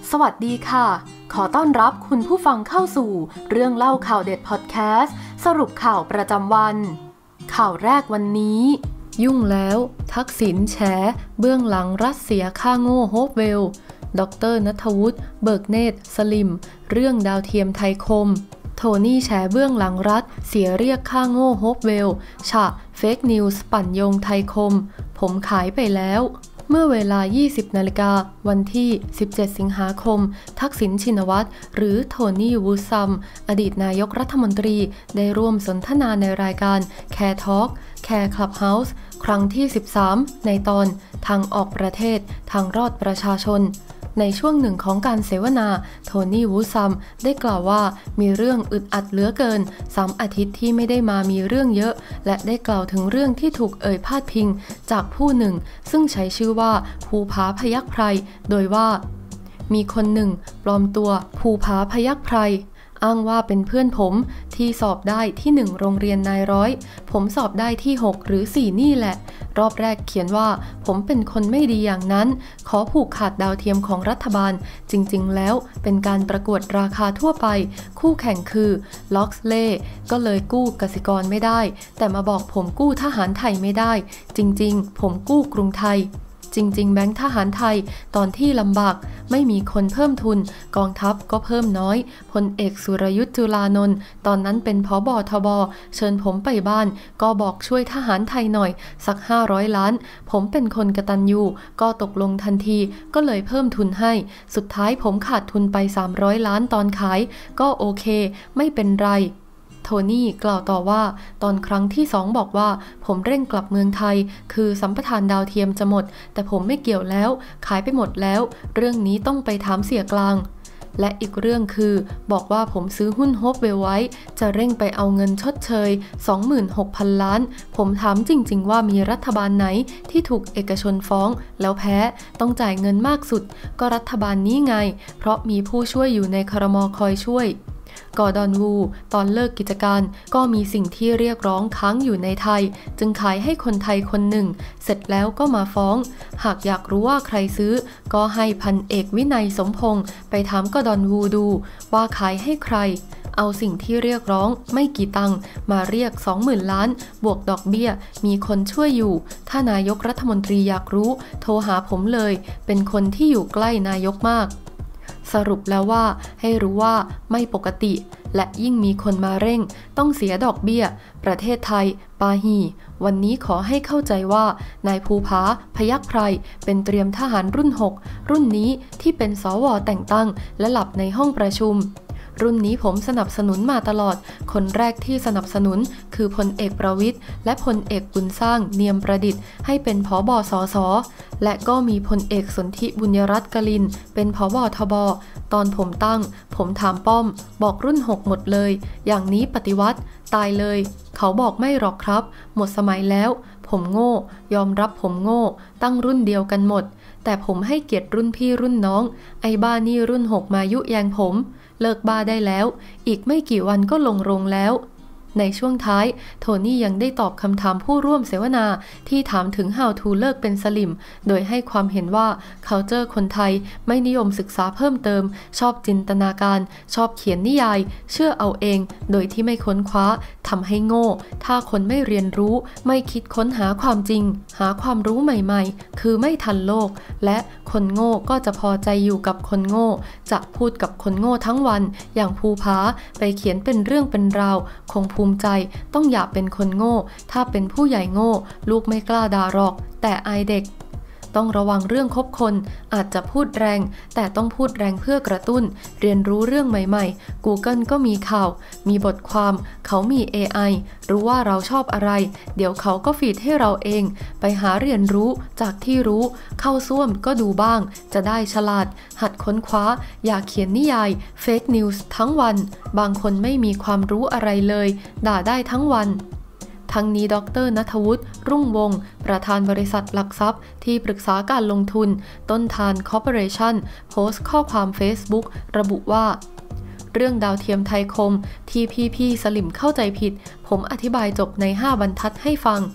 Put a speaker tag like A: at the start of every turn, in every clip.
A: สวัสดีค่ะขอต้อนรับคุณผู้ฟังเข้าสู่เรื่องเล่าข่าวเด็ดพอดแคสต์สรุปข่าวประจำวันข่าวแรกวันนี้ยุ่งแล้วทักษิณแฉเบื้องหลังรัสเซียฆ่าโง่โฮปเวลดร.ณัฐวุฒิเบิกเนตรสลิมเรื่องดาวเทียมไทยคมโทนี่แฉเบื้องหลังรัฐเสียเรียกฆ่าโง่โฮปเวลฉะเฟกนิวส์ปั่นโยงไทยคมผมขายไปแล้วเมื่อเวลา 20 นาฬิกาวันที่ 17 สิงหาคมทักษิณชินวัตรหรือโทนี่วูดซัมอดีตนายกรัฐมนตรีได้ร่วมสนทนาในรายการแคร์ทอล์กแคร์คลับเฮาส์ครั้งที่ 13 ในตอนทางออกประเทศทางรอดประชาชนในช่วงหนึ่งของการเสวนาโทนี่วูดซัมได้กล่าวว่ามีเรื่องอึดอัดเหลือเกิน3 อาทิตย์ที่ไม่ได้มามีเรื่องเยอะและได้กล่าวถึงเรื่องที่ถูกเอ่ยพาดพิงจากผู้หนึ่งซึ่งใช้ชื่อว่าภูผาพยัคฆ์ไพรโดยว่ามีคนหนึ่งปลอมตัวภูผาพยัคฆ์ไพรอ้างว่าเป็นเพื่อนผมที่สอบได้ที่1โรงเรียนนายร้อยผมสอบได้ที่6หรือ4นี่แหละรอบแรกเขียนว่าผมเป็นคนไม่ดีอย่างนั้นขอผูกขาดดาวเทียมของรัฐบาลจริงๆแล้วเป็นการประกวดราคาทั่วไปคู่แข่งคือล็อกเล่ก็เลยกู้กสิกรไม่ได้แต่มาบอกผมกู้ทหารไทยไม่ได้จริงๆผมกู้กรุงไทยจริงๆแบงค์ทหารไทยตอนที่ลำบากไม่มีคนเพิ่มทุนกองทัพก็เพิ่มน้อยพลเอกสุรยุทธ์จุลานนท์ตอนนั้นเป็นผบ.ทบ.เชิญผมไปบ้านก็บอกช่วยทหารไทยหน่อยสัก500 ล้านผมเป็นคนกตัญญูก็ตกลงทันทีก็เลยเพิ่มทุนให้สุดท้ายผมขาดทุนไป300 ล้านตอนขายก็โอเคไม่เป็นไรโทนี่กล่าวต่อว่าตอนครั้งที่2บอกว่าผมเร่งกลับเมืองไทยคือสัมปทานดาวเทียมจะหมดแต่ผมไม่เกี่ยวแล้วขายไปหมดแล้วเรื่องนี้ต้องไปถามเสียกลางและอีกเรื่องคือบอกว่าผมซื้อหุ้นโฮปเวลไว้จะเร่งไปเอาเงินชดเชย 26,000 ล้านผมถามจริงๆว่ามีรัฐบาลไหนที่ถูกเอกชนฟ้องแล้วแพ้ต้องจ่ายเงินมากสุดก็รัฐบาลนี้ไงเพราะมีผู้ช่วยอยู่ในครม.คอยช่วยกอร์ดอนวูตอนเลิกกิจการก็มีสิ่งที่เรียกร้องค้างอยู่ในไทยจึงขายให้คนไทยคนหนึ่งเสร็จแล้วก็มาฟ้องหากอยากรู้ว่าใครซื้อก็ให้พันเอกวินัยสมพงษ์ไปถามกอร์ดอนวูดูว่าขายให้ใครเอาสิ่งที่เรียกร้องไม่กี่ตังค์มาเรียก 20,000 ล้านบวกดอกเบี้ยมีคนช่วยอยู่ถ้านายกรัฐมนตรีอยากรู้โทรหาผมเลยเป็นคนที่อยู่ใกล้นายกมากสรุปแล้วว่าให้รู้ว่าไม่ปกติและยิ่งมีคนมาเร่งต้องเสียดอกเบี้ยประเทศไทยปาหีวันนี้ขอให้เข้าใจว่านายภูผาพยัคฆ์ไพรเป็นเตรียมทหารรุ่น6รุ่นนี้ที่เป็นสว.แต่งตั้งและหลับในห้องประชุมรุ่นนี้ผมสนับสนุนมาตลอดคนแรกที่สนับสนุนคือพลเอกประวิตรและพลเอกบุญสร้างเนียมประดิษฐ์ให้เป็นผบ.สส.และก็มีพลเอกสนธิบุญยรัตน์กลินเป็นผบ.ทบ.ตอนผมตั้งผมถามป้อมบอกรุ่น6หมดเลยอย่างนี้ปฏิวัติตายเลยเขาบอกไม่หรอกครับหมดสมัยแล้วผมโง่ยอมรับผมโง่ตั้งรุ่นเดียวกันหมดแต่ผมให้เกียรติรุ่นพี่รุ่นน้องไอ้บ้านี่รุ่น6มายุแยงผมเลิกบ้าได้แล้วอีกไม่กี่วันก็ลงโรงแล้วในช่วงท้ายโทนี่ยังได้ตอบคำถามผู้ร่วมเสวนาที่ถามถึง How to เลิกเป็นสลิมโดยให้ความเห็นว่า culture คนไทยไม่นิยมศึกษาเพิ่มเติมชอบจินตนาการชอบเขียนนิยายเชื่อเอาเองโดยที่ไม่ค้นคว้าทำให้โง่ถ้าคนไม่เรียนรู้ไม่คิดค้นหาความจริงหาความรู้ใหม่ๆคือไม่ทันโลกและคนโง่ก็จะพอใจอยู่กับคนโง่จะพูดกับคนโง่ทั้งวันอย่างภูผาไปเขียนเป็นเรื่องเป็นราวคงภูมิใจต้องอย่าเป็นคนโง่ถ้าเป็นผู้ใหญ่โง่ลูกไม่กล้าด่าหรอกแต่อายเด็กต้องระวังเรื่องคบคนอาจจะพูดแรงแต่ต้องพูดแรงเพื่อกระตุ้นเรียนรู้เรื่องใหม่ๆ Google ก็มีข่าวมีบทความเขามี AI รู้ว่าเราชอบอะไรเดี๋ยวเขาก็ฟีดให้เราเองไปหาเรียนรู้จากที่รู้เข้าซ่วมก็ดูบ้างจะได้ฉลาดหัดค้นคว้าอย่าเขียนนิยาย Fake News ทั้งวันบางคนไม่มีความรู้อะไรเลยด่าได้ทั้งวันทั้งนี้ดร.ณัฐวุฒิรุ่งวงศ์ประธานบริษัทหลักทรัพย์ที่ปรึกษาการลงทุนต้นทานคอร์ปอเรชั่นโพสต์ข้อความ Facebook ระบุว่าเรื่องดาวเทียมไทยคมที่พี่สลิมเข้าใจผิดผมอธิบายจบใน5 บรรทัดให้ฟัง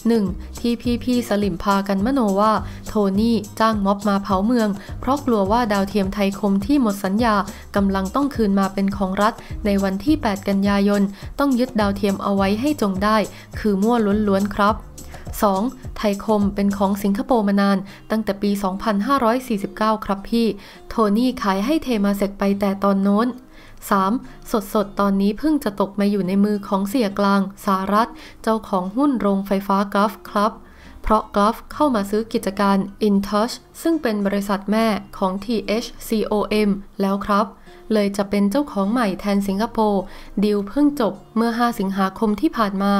A: 1. ที่พี่สลิมพากันมโนว่าโทนี่จ้างม็อบมาเผาเมืองเพราะกลัวว่าดาวเทียมไทยคมที่หมดสัญญากำลังต้องคืนมาเป็นของรัฐในวันที่ 8 กันยายนต้องยึดดาวเทียมเอาไว้ให้จงได้คือมั่วล้วนๆครับ 2. ไทยคมเป็นของสิงคโปร์มานานตั้งแต่ปี 2549 ครับพี่โทนี่ขายให้เทมาเซกไปแต่ตอนโน้น 3. สดตอนนี้เพิ่งจะตกมาอยู่ในมือของเสี่ยกลางสหรัฐเจ้าของหุ้นโรงไฟฟ้า Gulf ครับเพราะ Gulf เข้ามาซื้อกิจการ InTouch ซึ่งเป็นบริษัทแม่ของ THCOM แล้วครับเลยจะเป็นเจ้าของใหม่แทนสิงคโปร์ดีลเพิ่งจบเมื่อ 5 สิงหาคมที่ผ่านมา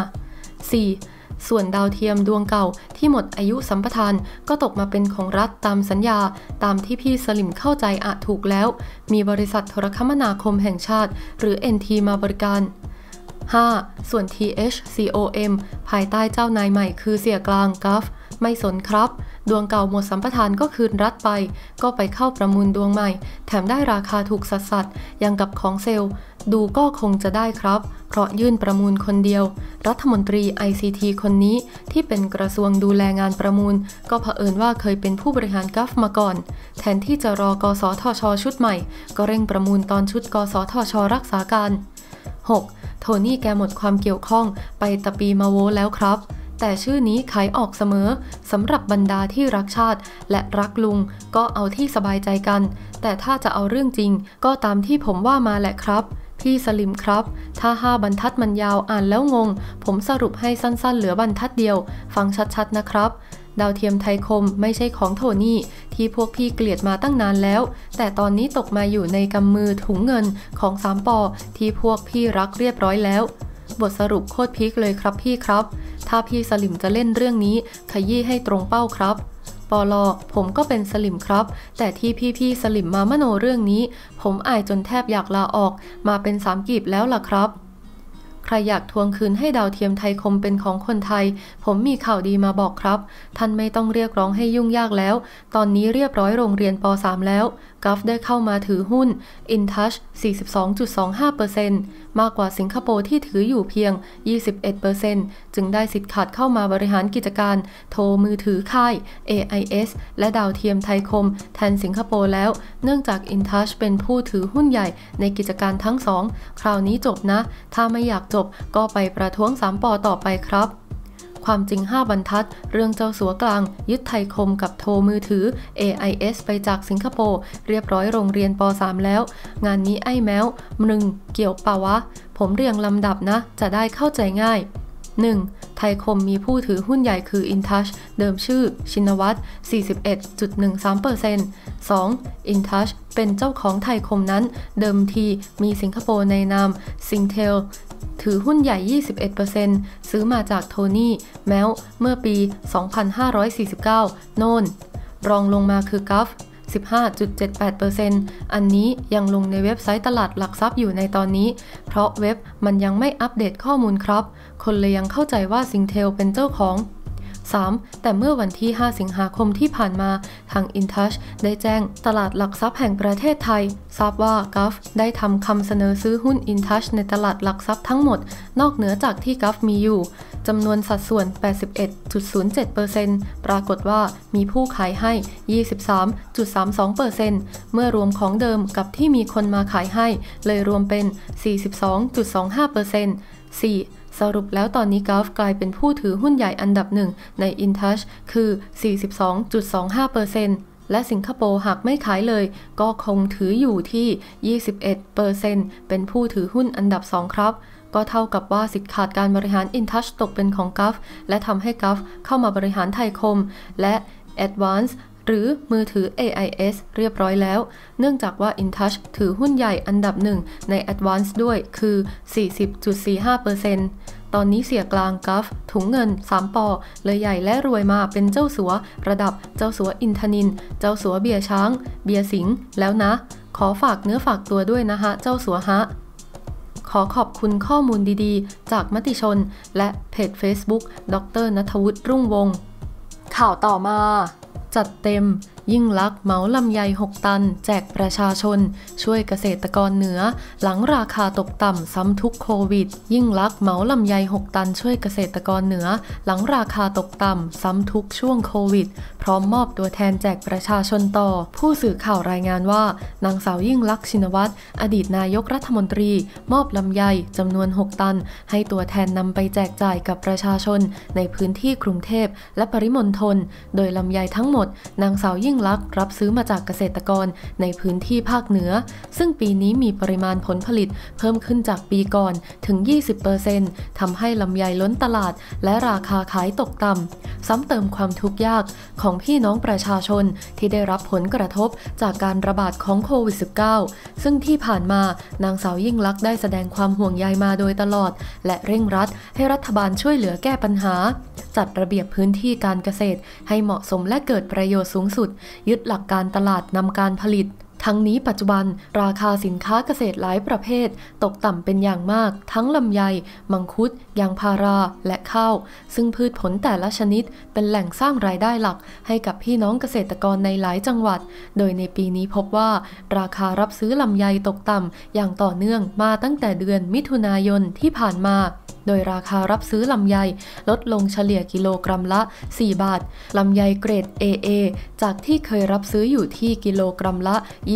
A: 4. ส่วนดาวเทียมดวงเก่าที่หมดอายุสัมปทานก็ตกมาเป็นของรัฐตามสัญญาตามที่พี่สลิมเข้าใจถูกแล้วมีบริษัทโทรคมนาคมแห่งชาติหรือ NT มาบริการ 5. ส่วน THCOM ภายใต้เจ้านายใหม่คือเสี่ยกลาง Gulf ไม่สนครับดวงเก่าหมดสัมปทานก็คืนรัฐไปก็ไปเข้าประมูลดวงใหม่แถมได้ราคาถูกสัสๆยังกับของเซลล์ดูก็คงจะได้ครับเพราะยื่นประมูลคนเดียวรัฐมนตรี ICT คนนี้ที่เป็นกระทรวงดูแลงานประมูลก็เผอิญว่าเคยเป็นผู้บริหาร Gulf มาก่อนแทนที่จะรอกสทช.ชุดใหม่ก็เร่งประมูลตอนชุดกสทช.รักษาการ 6. โทนี่แกหมดความเกี่ยวข้องไปตะปีมาโวแล้วครับแต่ชื่อนี้ขายออกเสมอสำหรับบรรดาที่รักชาติและรักลุงก็เอาที่สบายใจกันแต่ถ้าจะเอาเรื่องจริงก็ตามที่ผมว่ามาแหละครับพี่สลิมครับถ้า5 บรรทัดมันยาวอ่านแล้วงงผมสรุปให้สั้นๆเหลือบรรทัดเดียวฟังชัดๆนะครับดาวเทียมไทยคมไม่ใช่ของโทนี่ที่พวกพี่เกลียดมาตั้งนานแล้วแต่ตอนนี้ตกมาอยู่ในกำมือถุงเงินของ3 ปอที่พวกพี่รักเรียบร้อยแล้วบทสรุปโคตรพีคเลยครับพี่ครับถ้าพี่สลิมจะเล่นเรื่องนี้ขยี้ให้ตรงเป้าครับปลผมก็เป็นสลิมครับแต่ที่พี่สลิมมามโนเรื่องนี้ผมอายจนแทบอยากลาออกมาเป็น3 กีบแล้วล่ะครับใครอยากทวงคืนให้ดาวเทียมไทยคมเป็นของคนไทยผมมีข่าวดีมาบอกครับท่านไม่ต้องเรียกร้องให้ยุ่งยากแล้วตอนนี้เรียบร้อยโรงเรียนป.3 แล้วGulf ได้เข้ามาถือหุ้น InTouch 42.25% มากกว่าสิงคโปร์ที่ถืออยู่เพียง 21% จึงได้สิทธิ์ขาดเข้ามาบริหารกิจการโทรมือถือค่าย AIS และดาวเทียมไทยคมแทนสิงคโปร์แล้วเนื่องจาก InTouch เป็นผู้ถือหุ้นใหญ่ในกิจการทั้ง2คราวนี้จบนะถ้าไม่อยากจบก็ไปประท้วง3 ปอต่อไปครับความจริง5 บรรทัดเรื่องเจ้าสัวกลางยึดไทยคมกับโทรมือถือ AIS ไปจากสิงคโปร์เรียบร้อยโรงเรียนป.3 แล้วงานนี้ไอ้แมวเกี่ยวป่าวะผมเรียงลำดับนะจะได้เข้าใจง่าย 1. ไทยคมมีผู้ถือหุ้นใหญ่คือ InTouch เดิมชื่อชินวัตร 41.13% 2. InTouch เป็นเจ้าของไทยคมนั้นเดิมทีมีสิงคโปร์ในนาม Singtelถือหุ้นใหญ่ 21% ซื้อมาจากโทนี่แมวเมื่อปี 2549 โน่นรองลงมาคือ Gulf 15.78% อันนี้ยังลงในเว็บไซต์ตลาดหลักทรัพย์อยู่ในตอนนี้เพราะเว็บมันยังไม่อัปเดตข้อมูลครับคนเลยยังเข้าใจว่า Singtel เป็นเจ้าของ 3. แต่เมื่อวันที่ 5 สิงหาคมที่ผ่านมาทาง InTouch ได้แจ้งตลาดหลักทรัพย์แห่งประเทศไทยทราบว่า Gulf ได้ทำคำเสนอซื้อหุ้น InTouch ในตลาดหลักทรัพย์ทั้งหมดนอกเหนือจากที่ Gulf มีอยู่จำนวนสัดส่วน 81.07% ปรากฏว่ามีผู้ขายให้ 23.32% เมื่อรวมของเดิมกับที่มีคนมาขายให้เลยรวมเป็น 42.25% 4. สรุปแล้วตอนนี้ Gulf กลายเป็นผู้ถือหุ้นใหญ่อันดับ1ใน InTouch คือ 42.25% และสิงคโปร์หากไม่ขายเลยก็คงถืออยู่ที่ 21% เป็นผู้ถือหุ้นอันดับ2ครับก็เท่ากับว่าสิทธิ์ขาดการบริหาร InTouch ตกเป็นของ Gulf และทำให้ Gulf เข้ามาบริหารไทยคมและ Advance หรือมือถือ AIS เรียบร้อยแล้วเนื่องจากว่า InTouch ถือหุ้นใหญ่อันดับ1ใน Advance ด้วยคือ 40.45%ตอนนี้เสียกลาง Gulf ถุงเงิน3 ปอเลยใหญ่และรวยมาเป็นเจ้าสัวระดับเจ้าสัวอินทนินเจ้าสัวเบียร์ช้างเบียร์สิงห์แล้วนะขอฝากเนื้อฝากตัวด้วยนะฮะเจ้าสัวฮะขอขอบคุณข้อมูลดีๆจากมติชนและเพจ Facebook ดร.ณัฐวุฒิรุ่งวงศ์ข่าวต่อมาจัดเต็มยิ่งลักษณ์เหมาลำไย6 ตันแจกประชาชนช่วยเกษตรกรเหนือหลังราคาตกต่ำซ้ำทุกโควิดยิ่งลักษณ์เหมาลำไย6 ตันช่วยเกษตรกรเหนือหลังราคาตกต่ำซ้ำทุกช่วงโควิดพร้อมมอบตัวแทนแจกประชาชนต่อผู้สื่อข่าวรายงานว่านางสาวยิ่งลักษณ์ชินวัตรอดีตนายกรัฐมนตรีมอบลำไยจำนวน6 ตันให้ตัวแทนนำไปแจกจ่ายกับประชาชนในพื้นที่กรุงเทพและปริมณฑลโดยลำไยทั้งหมดนางสาวยิ่งลักษณ์รับซื้อมาจากเกษตรกรในพื้นที่ภาคเหนือซึ่งปีนี้มีปริมาณผลผลิตเพิ่มขึ้นจากปีก่อนถึง 20% ทำให้ลำไยล้นตลาดและราคาขายตกต่ำซ้ำเติมความทุกข์ยากของพี่น้องประชาชนที่ได้รับผลกระทบจากการระบาดของโควิด -19 ซึ่งที่ผ่านมานางสาวยิ่งลักษณ์ได้แสดงความห่วงใยมาโดยตลอดและเร่งรัดให้รัฐบาลช่วยเหลือแก้ปัญหาจัดระเบียบพื้นที่การเกษตรให้เหมาะสมและเกิดประโยชน์สูงสุดยึดหลักการตลาดนำการผลิตทั้งนี้ปัจจุบันราคาสินค้าเกษตรหลายประเภทตกต่ำเป็นอย่างมากทั้งลำไยมังคุดยางพาราและข้าวซึ่งพืชผลแต่ละชนิดเป็นแหล่งสร้างรายได้หลักให้กับพี่น้องเกษตรกรในหลายจังหวัดโดยในปีนี้พบว่าราคารับซื้อลำไยตกต่ำอย่างต่อเนื่องมาตั้งแต่เดือนมิถุนายนที่ผ่านมาโดยราคารับซื้อลำไยลดลงเฉลี่ยกิโลกรัมละ4 บาทลำไยเกรด AA จากที่เคยรับซื้ออยู่ที่กิโลกรัมละ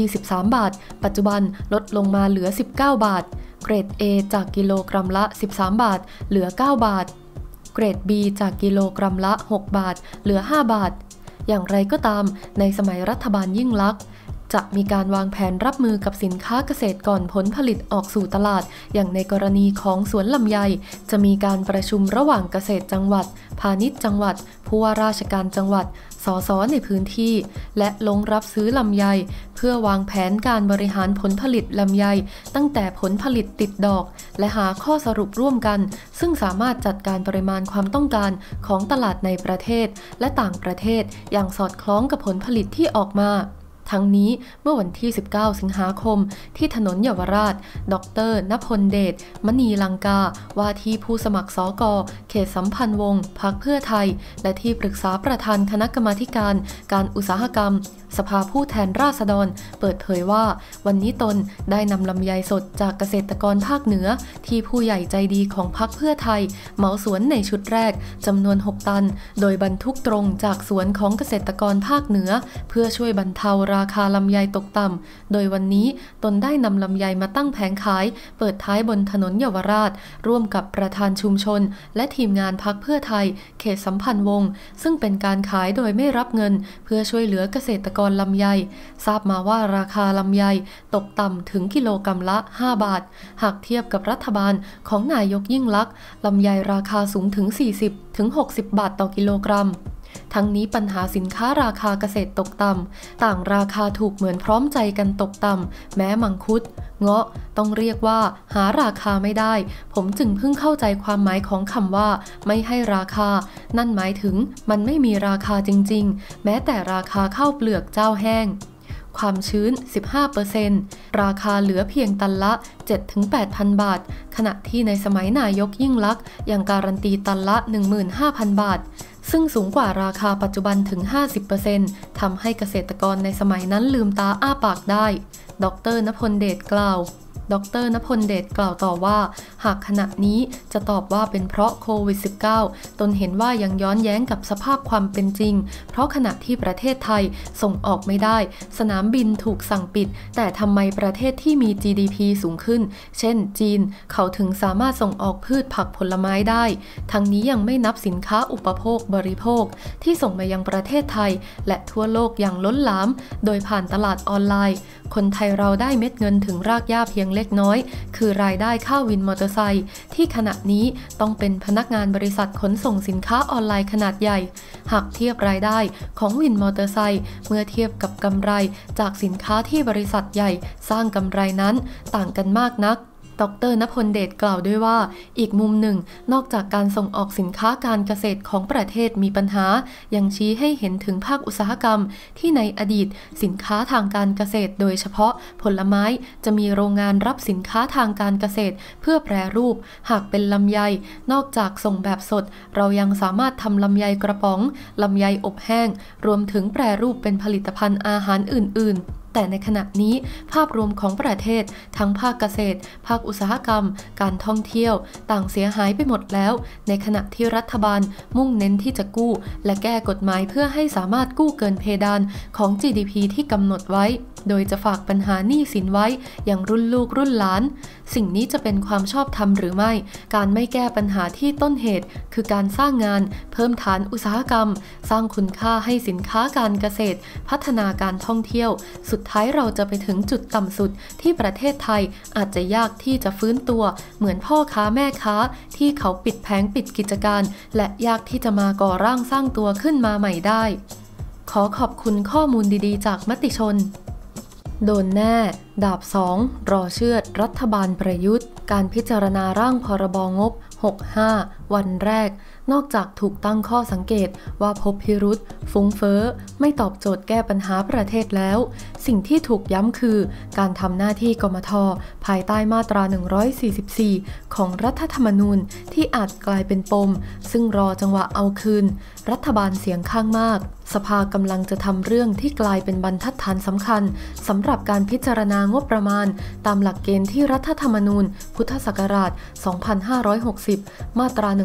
A: 23 บาทปัจจุบันลดลงมาเหลือ19 บาทเกรด A จากกิโลกรัมละ13 บาทเหลือ9 บาทเกรด B จากกิโลกรัมละ6 บาทเหลือ5 บาทอย่างไรก็ตามในสมัยรัฐบาลยิ่งลักษณ์จะมีการวางแผนรับมือกับสินค้าเกษตรก่อนผลผลิตออกสู่ตลาดอย่างในกรณีของสวนลำไยจะมีการประชุมระหว่างเกษตรจังหวัดพาณิชย์จังหวัดผู้ว่าราชการจังหวัดสสในพื้นที่และลงรับซื้อลำไยเพื่อวางแผนการบริหารผลผลิตลำไยตั้งแต่ผลผลิตติดดอกและหาข้อสรุปร่วมกันซึ่งสามารถจัดการปริมาณความต้องการของตลาดในประเทศและต่างประเทศอย่างสอดคล้องกับผลผลิตที่ออกมาทั้งนี้เมื่อวันที่19 สิงหาคมที่ถนนเยาวราชดร.ณพลเดชมณีลังกาว่าที่ผู้สมัครสก.เขตสัมพันธ์วงศ์พรรคเพื่อไทยและที่ปรึกษาประธานคณะกรรมาธิการการอุตสาหกรรมสภาผู้แทนราษฎรเปิดเผยว่าวันนี้ตนได้นำลำไยสดจากเกษตรกรภาคเหนือที่ผู้ใหญ่ใจดีของพรรคเพื่อไทยเหมาสวนในชุดแรกจำนวน6 ตันโดยบรรทุกตรงจากสวนของเกษตรกรภาคเหนือเพื่อช่วยบรรเทาราคาลำไยตกต่ำโดยวันนี้ตนได้นำลำไยมาตั้งแผงขายเปิดท้ายบนถนนเยาวราชร่วมกับประธานชุมชนและทีมงานพรรคเพื่อไทยเขตสัมพันธ์วงศ์ซึ่งเป็นการขายโดยไม่รับเงินเพื่อช่วยเหลือเกษตรกรลำไยทราบมาว่าราคาลำไยตกต่ำถึงกิโลกรัมละ5 บาทหากเทียบกับรัฐบาลของนายกยิ่งลักษณ์ลำไยราคาสูงถึง 40-60 บาทต่อกิโลกรัมทั้งนี้ปัญหาสินค้าราคาเกษตรตกต่ำต่างราคาถูกเหมือนพร้อมใจกันตกต่ำแม้มังคุดเงาะต้องเรียกว่าหาราคาไม่ได้ผมจึงเพิ่งเข้าใจความหมายของคำว่าไม่ให้ราคานั่นหมายถึงมันไม่มีราคาจริงๆแม้แต่ราคาข้าวเปลือกเจ้าแห้งความชื้น 15% ราคาเหลือเพียงตันละ 7-8,000 บาทขณะที่ในสมัยนายกยิ่งลักษณ์ยังการันตีตันละ 15,000 บาทซึ่งสูงกว่าราคาปัจจุบันถึง 50% ทำให้เกษตรกรในสมัยนั้นลืมตาอ้าปากได้ดร.ณพลเดชกล่าวดร.ณพลเดชกล่าวต่อว่าหากขณะนี้จะตอบว่าเป็นเพราะโควิด -19 ตนเห็นว่ายังย้อนแย้งกับสภาพความเป็นจริงเพราะขณะที่ประเทศไทยส่งออกไม่ได้สนามบินถูกสั่งปิดแต่ทำไมประเทศที่มี GDP สูงขึ้นเช่นจีนเขาถึงสามารถส่งออกพืชผักผลไม้ได้ทั้งนี้ยังไม่นับสินค้าอุปโภคบริโภคที่ส่งมายังประเทศไทยและทั่วโลกอย่างล้นหลามโดยผ่านตลาดออนไลน์คนไทยเราได้เม็ดเงินถึงรากหญ้าเพียงเล็กน้อยคือรายได้ค่าวินมอเตอร์ไซค์ที่ขณะนี้ต้องเป็นพนักงานบริษัทขนส่งสินค้าออนไลน์ขนาดใหญ่หากเทียบรายได้ของวินมอเตอร์ไซค์เมื่อเทียบกับกำไรจากสินค้าที่บริษัทใหญ่สร้างกำไรนั้นต่างกันมากนักดร.ณพลเดชกล่าวด้วยว่าอีกมุมหนึ่งนอกจากการส่งออกสินค้าการเกษตรของประเทศมีปัญหายังชี้ให้เห็นถึงภาคอุตสาหกรรมที่ในอดีตสินค้าทางการเกษตรโดยเฉพาะผลไม้จะมีโรงงานรับสินค้าทางการเกษตรเพื่อแปรรูปหากเป็นลำไยนอกจากส่งแบบสดเรายังสามารถทำลำไยกระป๋องลำไยอบแห้งรวมถึงแปรรูปเป็นผลิตภัณฑ์อาหารอื่นๆแต่ในขณะนี้ภาพรวมของประเทศทั้งภาคเกษตรภาคอุตสาหกรรมการท่องเที่ยวต่างเสียหายไปหมดแล้วในขณะที่รัฐบาลมุ่งเน้นที่จะกู้และแก้กฎหมายเพื่อให้สามารถกู้เกินเพดานของ GDP ที่กำหนดไว้โดยจะฝากปัญหาหนี้สินไว้อย่างรุ่นลูกรุ่นหลานสิ่งนี้จะเป็นความชอบธรรมหรือไม่การไม่แก้ปัญหาที่ต้นเหตุคือการสร้างงานเพิ่มฐานอุตสาหกรรมสร้างคุณค่าให้สินค้าการเกษตรพัฒนาการท่องเที่ยวสุดท้ายเราจะไปถึงจุดต่ำสุดที่ประเทศไทยอาจจะยากที่จะฟื้นตัวเหมือนพ่อค้าแม่ค้าที่เขาปิดแผงปิดกิจการและยากที่จะมาก่อร่างสร้างตัวขึ้นมาใหม่ได้ขอขอบคุณข้อมูลดีๆจากมติชนโดนแน่ดาบ2รอเชือดรัฐบาลประยุทธ์การพิจารณาร่างพรบงบ65วันแรกนอกจากถูกตั้งข้อสังเกตว่าพบพิรุธฟุ้งเฟ้อไม่ตอบโจทย์แก้ปัญหาประเทศแล้วสิ่งที่ถูกย้ำคือการทำหน้าที่กมท.ภายใต้มาตรา144ของรัฐธรรมนูญที่อาจกลายเป็นปมซึ่งรอจังหวะเอาคืนรัฐบาลเสียงข้างมากสภากำลังจะทำเรื่องที่กลายเป็นบรรทัดฐานสำคัญสำหรับการพิจารณางบประมาณตามหลักเกณฑ์ที่รัฐธรรมนูญพุทธศักราช2560มาตรา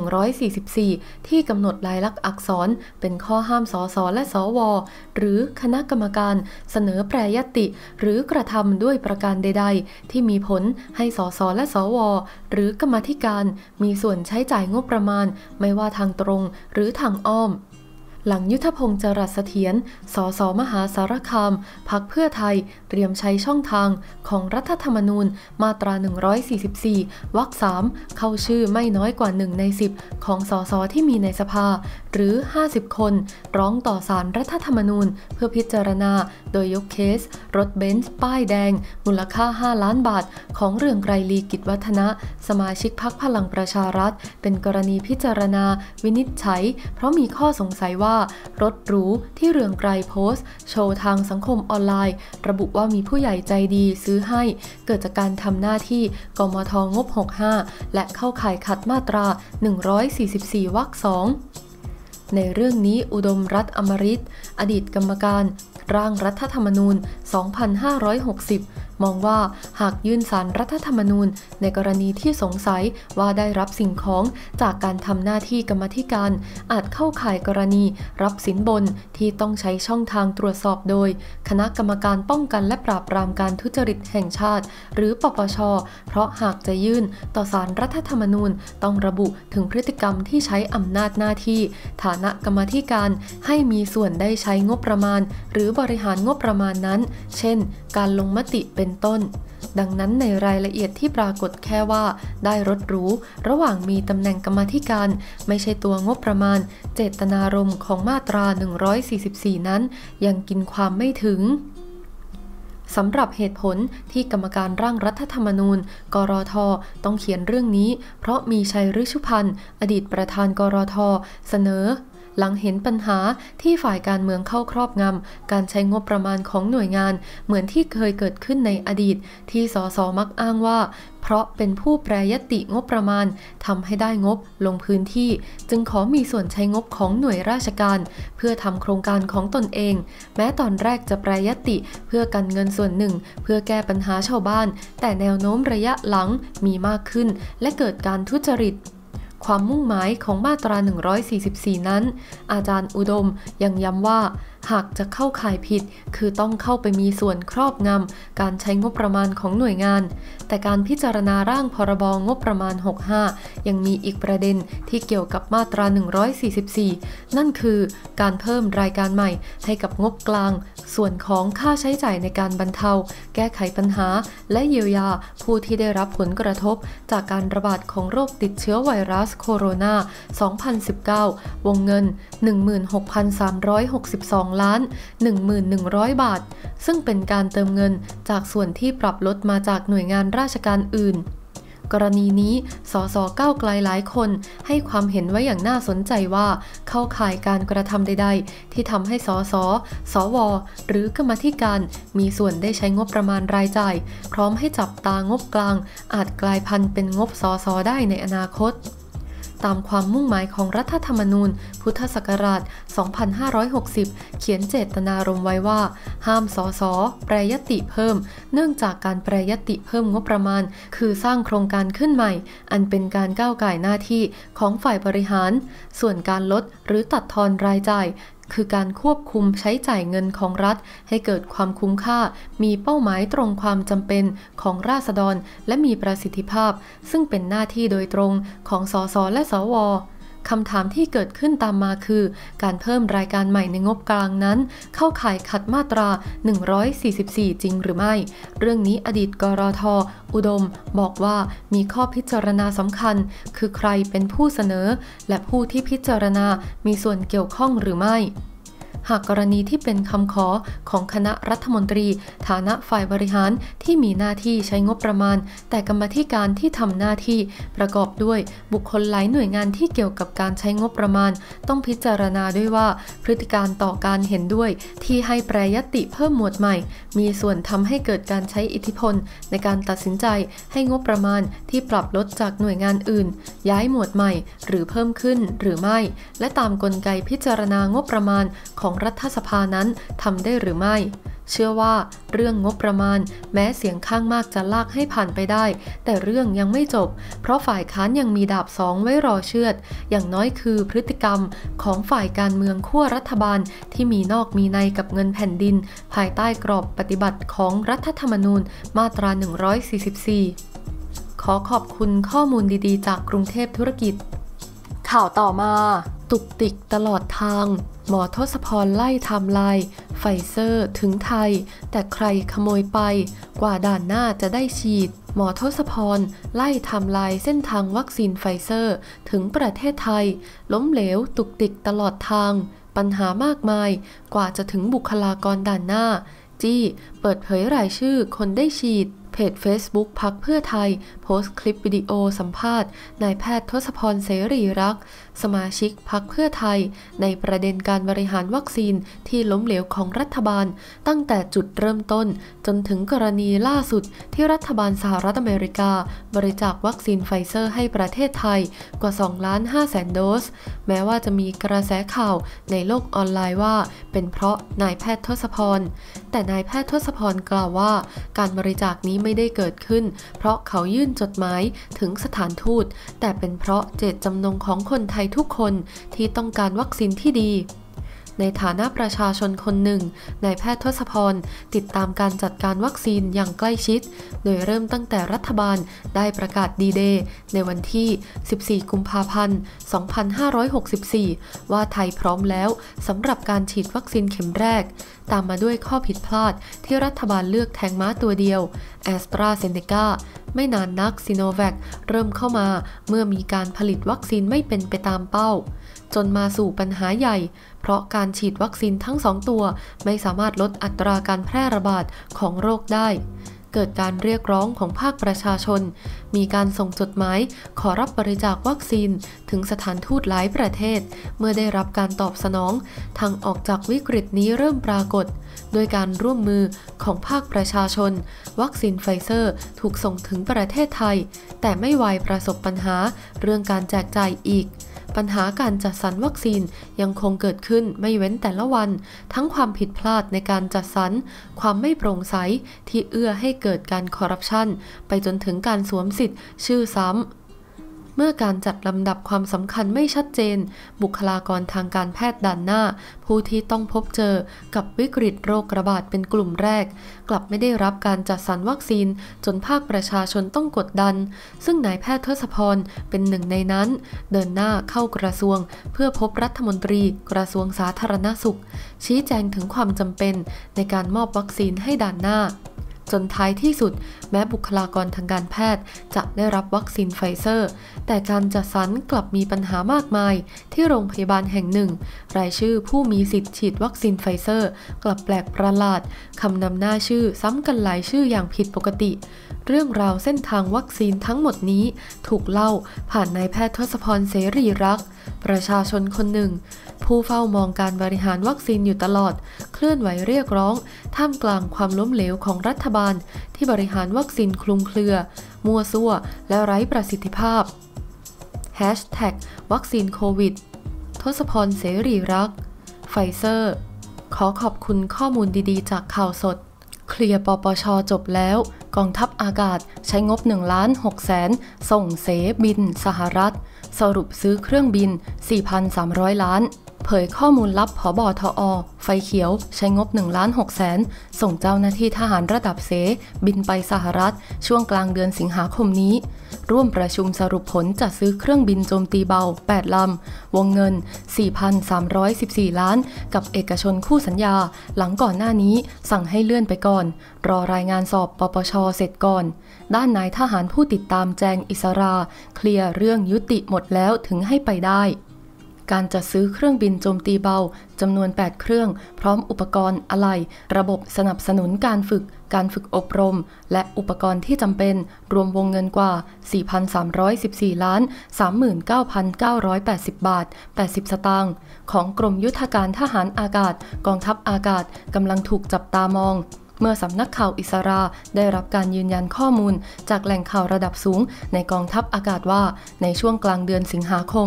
A: 144ที่กำหนดลายลักษณ์อักษรเป็นข้อห้ามสสและสวหรือคณะกรรมการเสนอแปรยติหรือกระทำด้วยประการใดๆที่มีผลให้สสและสวหรือกรรมาธิการมีส่วนใช้จ่ายงบประมาณไม่ว่าทางตรงหรือทางอ้อมหลังยุทธพงษ์จรัสเสถียร สส มหาสารคาม พรรคเพื่อไทยเตรียมใช้ช่องทางของรัฐธรรมนูญมาตรา144วรรค3เข้าชื่อไม่น้อยกว่า1ใน10ของสสที่มีในสภาหรือ50คนร้องต่อศาลรัฐธรรมนูญเพื่อพิจารณาโดยยกเคสรถเบนซ์ป้ายแดงมูลค่า5ล้านบาทของเรืองไกรลีกิจวัฒนะสมาชิกพรรคพลังประชารัฐเป็นกรณีพิจารณาวินิจฉัยเพราะมีข้อสงสัยว่ารถหรูที่เรืองไกรโพสต์โชว์ทางสังคมออนไลน์ระบุว่ามีผู้ใหญ่ใจดีซื้อให้เกิดจากการทำหน้าที่กมท.งบ65และเข้าข่ายขัดมาตรา144วรรค2ในเรื่องนี้อุดมรัตน์อมฤตอดีตกรรมการร่างรัฐธรรมนูญ2560มองว่าหากยื่นศาลรัฐธรรมนูญในกรณีที่สงสัยว่าได้รับสิ่งของจากการทำหน้าที่กรรมาธิการอาจเข้าข่ายกรณีรับสินบนที่ต้องใช้ช่องทางตรวจสอบโดยคณะกรรมการป้องกันและปราบปรามการทุจริตแห่งชาติหรือปปช.เพราะหากจะยื่นต่อศาลรัฐธรรมนูญต้องระบุถึงพฤติกรรมที่ใช้อำนาจหน้าที่ฐานะกรรมาธิการให้มีส่วนได้ใช้งบประมาณหรือบริหารงบประมาณนั้นเช่นการลงมติเป็นต้นดังนั้นในรายละเอียดที่ปรากฏแค่ว่าได้รถหรูระหว่างมีตำแหน่งกรรมาธิการไม่ใช่ตัวงบประมาณเจตนารมณ์ของมาตรา144นั้นยังกินความไม่ถึงสำหรับเหตุผลที่กรรมการร่างรัฐธรรมนูญกรท.ต้องเขียนเรื่องนี้เพราะมีชัยฤชุพันธ์อดีตประธานกรท.เสนอหลังเห็นปัญหาที่ฝ่ายการเมืองเข้าครอบงำการใช้งบประมาณของหน่วยงานเหมือนที่เคยเกิดขึ้นในอดีตที่สสมักอ้างว่าเพราะเป็นผู้แปรยติงบประมาณทำให้ได้งบลงพื้นที่จึงขอมีส่วนใช้งบของหน่วยราชการเพื่อทำโครงการของตนเองแม้ตอนแรกจะแปรยติเพื่อกันเงินส่วนหนึ่งเพื่อแก้ปัญหาชาวบ้านแต่แนวโน้มระยะหลังมีมากขึ้นและเกิดการทุจริตความมุ่งหมายของมาตรา144นั้นอาจารย์อุดมยังย้ำว่าหากจะเข้าข่ายผิดคือต้องเข้าไปมีส่วนครอบงำการใช้งบประมาณของหน่วยงานแต่การพิจารณาร่างพรบงบประมาณ65ยังมีอีกประเด็นที่เกี่ยวกับมาตรา144นั่นคือการเพิ่มรายการใหม่ให้กับงบกลางส่วนของค่าใช้จ่ายในการบรรเทาแก้ไขปัญหาและเยียวยาผู้ที่ได้รับผลกระทบจากการระบาดของโรคติดเชื้อไวรัสโคโรนา2019วงเงิน 16,362 ล้าน 1,100 บาทซึ่งเป็นการเติมเงินจากส่วนที่ปรับลดมาจากหน่วยงานราชการอื่นกรณีนี้สสก้าวไกลหลายคนให้ความเห็นไว้อย่างน่าสนใจว่าเข้าข่ายการกระทำใดๆที่ทำให้สสสวหรือกรรมาธิการมีส่วนได้ใช้งบประมาณรายจ่ายพร้อมให้จับตางบกลางอาจกลายพันธุ์เป็นงบสสได้ในอนาคตตามความมุ่งหมายของรัฐธรรมนูญพุทธศักราช 2560 เขียนเจตนารมณ์ไว้ว่าห้ามสสแปรยติเพิ่มเนื่องจากการแปรยติเพิ่มงบประมาณคือสร้างโครงการขึ้นใหม่อันเป็นการก้าวก่ายหน้าที่ของฝ่ายบริหารส่วนการลดหรือตัดทอนรายจ่ายคือการควบคุมใช้จ่ายเงินของรัฐให้เกิดความคุ้มค่ามีเป้าหมายตรงความจำเป็นของราษฎรและมีประสิทธิภาพซึ่งเป็นหน้าที่โดยตรงของสสและสวคำถามที่เกิดขึ้นตามมาคือการเพิ่มรายการใหม่ในงบกลางนั้นเข้าข่ายขัดมาตรา 144 จริงหรือไม่เรื่องนี้อดีตกรท.อุดมบอกว่ามีข้อพิจารณาสำคัญคือใครเป็นผู้เสนอและผู้ที่พิจารณามีส่วนเกี่ยวข้องหรือไม่หากกรณีที่เป็นคำขอของคณะรัฐมนตรีฐานะฝ่ายบริหารที่มีหน้าที่ใช้งบประมาณแต่กรรมาธิการที่ทำหน้าที่ประกอบด้วยบุคคลหลายหน่วยงานที่เกี่ยวกับการใช้งบประมาณต้องพิจารณาด้วยว่าพฤติการต่อการเห็นด้วยที่ให้แปรยติเพิ่มหมวดใหม่มีส่วนทำให้เกิดการใช้อิทธิพลในการตัดสินใจให้งบประมาณที่ปรับลดจากหน่วยงานอื่นย้ายหมวดใหม่หรือเพิ่มขึ้นหรือไม่และตามกลไกพิจารณางบประมาณของรัฐสภานั้นทำได้หรือไม่เชื่อว่าเรื่องงบประมาณแม้เสียงข้างมากจะลากให้ผ่านไปได้แต่เรื่องยังไม่จบเพราะฝ่ายค้านยังมีดาบสองไว้รอเชือดอย่างน้อยคือพฤติกรรมของฝ่ายการเมืองขั้วรัฐบาลที่มีนอกมีในกับเงินแผ่นดินภายใต้กรอบปฏิบัติของรัฐธรรมนูญมาตรา 144 ขอขอบคุณข้อมูลดีๆจากกรุงเทพธุรกิจข่าวต่อมาตุกติกตลอดทางหมอทศพรไล่ไทม์ไลน์ไฟเซอร์ถึงไทยแต่ใครขโมยไปกว่าด่านหน้าจะได้ฉีดหมอทศพรไล่ไทม์ไลน์เส้นทางวัคซีนไฟเซอร์ถึงประเทศไทยล้มเหลวตุกติกตลอดทางปัญหามากมายกว่าจะถึงบุคลากรด่านหน้าจี้เปิดเผยรายชื่อคนได้ฉีดเพจ Facebook พรรคเพื่อไทยโพสต์คลิปวิดีโอสัมภาษณ์นายแพทย์ทศพรเสรีรักษ์สมาชิกพรรคเพื่อไทยในประเด็นการบริหารวัคซีนที่ล้มเหลวของรัฐบาลตั้งแต่จุดเริ่มต้นจนถึงกรณีล่าสุดที่รัฐบาลสหรัฐอเมริกาบริจาควัคซีนไฟเซอร์ให้ประเทศไทยกว่า 2,500,000 โดสแม้ว่าจะมีกระแสข่าวในโลกออนไลน์ว่าเป็นเพราะนายแพทย์ทศพรแต่นายแพทย์ทศพรกล่าวว่าการบริจาคนี้ไม่ได้เกิดขึ้นเพราะเขายื่นจดหมายถึงสถานทูตแต่เป็นเพราะเจตจำนงของคนไทยทุกคนที่ต้องการวัคซีนที่ดีในฐานะประชาชนคนหนึ่งนายแพทย์ทศพรติดตามการจัดการวัคซีนอย่างใกล้ชิดโดยเริ่มตั้งแต่รัฐบาลได้ประกาศดีเดย์ในวันที่ 14 กุมภาพันธ์ 2564 ว่าไทยพร้อมแล้วสำหรับการฉีดวัคซีนเข็มแรกตามมาด้วยข้อผิดพลาดที่รัฐบาลเลือกแทงม้าตัวเดียวแอสตราเซเนกาไม่นานนักซิโนแวคเริ่มเข้ามาเมื่อมีการผลิตวัคซีนไม่เป็นไปตามเป้าจนมาสู่ปัญหาใหญ่เพราะการฉีดวัคซีนทั้ง2ตัวไม่สามารถลดอัตราการแพร่ระบาดของโรคได้เกิดการเรียกร้องของภาคประชาชนมีการส่งจดหมายขอรับบริจาควัคซีนถึงสถานทูตหลายประเทศเมื่อได้รับการตอบสนองทางออกจากวิกฤตนี้เริ่มปรากฏโดยการร่วมมือของภาคประชาชนวัคซีนไฟเซอร์ถูกส่งถึงประเทศไทยแต่ไม่ไวประสบปัญหาเรื่องการแจกจ่ายอีกปัญหาการจัดสรรวัคซีนยังคงเกิดขึ้นไม่เว้นแต่ละวันทั้งความผิดพลาดในการจัดสรรความไม่โปร่งใสที่เอื้อให้เกิดการคอร์รัปชันไปจนถึงการสวมสิทธิ์ชื่อซ้ำเมื่อการจัดลำดับความสำคัญไม่ชัดเจนบุคลากรทางการแพทย์ด่านหน้าผู้ที่ต้องพบเจอกับวิกฤตโรคระบาดเป็นกลุ่มแรกกลับไม่ได้รับการจัดสรรวัคซีนจนภาคประชาชนต้องกดดันซึ่งนายแพทย์ทศพรเป็นหนึ่งในนั้นเดินหน้าเข้ากระทรวงเพื่อพบรัฐมนตรีกระทรวงสาธารณสุขชี้แจงถึงความจำเป็นในการมอบวัคซีนให้ด่านหน้าจนท้ายที่สุดแม้บุคลากรทางการแพทย์จะได้รับวัคซีนไฟเซอร์แต่การจัดสรรกลับมีปัญหามากมายที่โรงพยาบาลแห่งหนึ่งรายชื่อผู้มีสิทธิ์ฉีดวัคซีนไฟเซอร์กลับแปลกประหลาดคำนำหน้าชื่อซ้ำกันหลายชื่ออย่างผิดปกติเรื่องราวเส้นทางวัคซีนทั้งหมดนี้ถูกเล่าผ่านนายแพทย์ทศพร เสรีรักษ์ประชาชนคนหนึ่งผู้เฝ้ามองการบริหารวัคซีนอยู่ตลอดเคลื่อนไหวเรียกร้องท่ามกลางความล้มเหลวของรัฐบาลที่บริหารวัคซีนคลุมเครือมั่วซั่วและไร้ประสิทธิภาพ #วัคซีนโควิดทศพร เสรีรักษ์ไฟเซอร์ขอขอบคุณข้อมูลดีๆจากข่าวสดเคลียร์ปปช.จบแล้วกองทัพอากาศใช้งบ1,600,000ส่งเสบินสหรัฐสรุปซื้อเครื่องบิน 4,300 ล้านเผยข้อมูลลับผบ.ทอ.ไฟเขียวใช้งบ1,600,000ส่งเจ้าหน้าที่ทหารระดับเสบินไปสหรัฐช่วงกลางเดือนสิงหาคมนี้ร่วมประชุมสรุปผลจัดซื้อเครื่องบินโจมตีเบา8ลำวงเงิน 4,314 ล้านกับเอกชนคู่สัญญาหลังก่อนหน้านี้สั่งให้เลื่อนไปก่อนรอรายงานสอบปปช.เสร็จก่อนด้านนายทหารผู้ติดตามแจงอิสราเคลียร์เรื่องยุติหมดแล้วถึงให้ไปได้การจัดซื้อเครื่องบินโจมตีเบาจำนวน8เครื่องพร้อมอุปกรณ์อะไหล่ระบบสนับสนุนการฝึกอบรมและอุปกรณ์ที่จำเป็นรวมวงเงินกว่า 4,314,39,980 บาท80สตางค์ของกรมยุทธการทหารอากาศกองทัพอากาศกำลังถูกจับตามองเมื่อสำนักข่าวอิสราได้รับการยืนยันข้อมูลจากแหล่งข่าวระดับสูงในกองทัพอากาศว่าในช่วงกลางเดือนสิงหาคม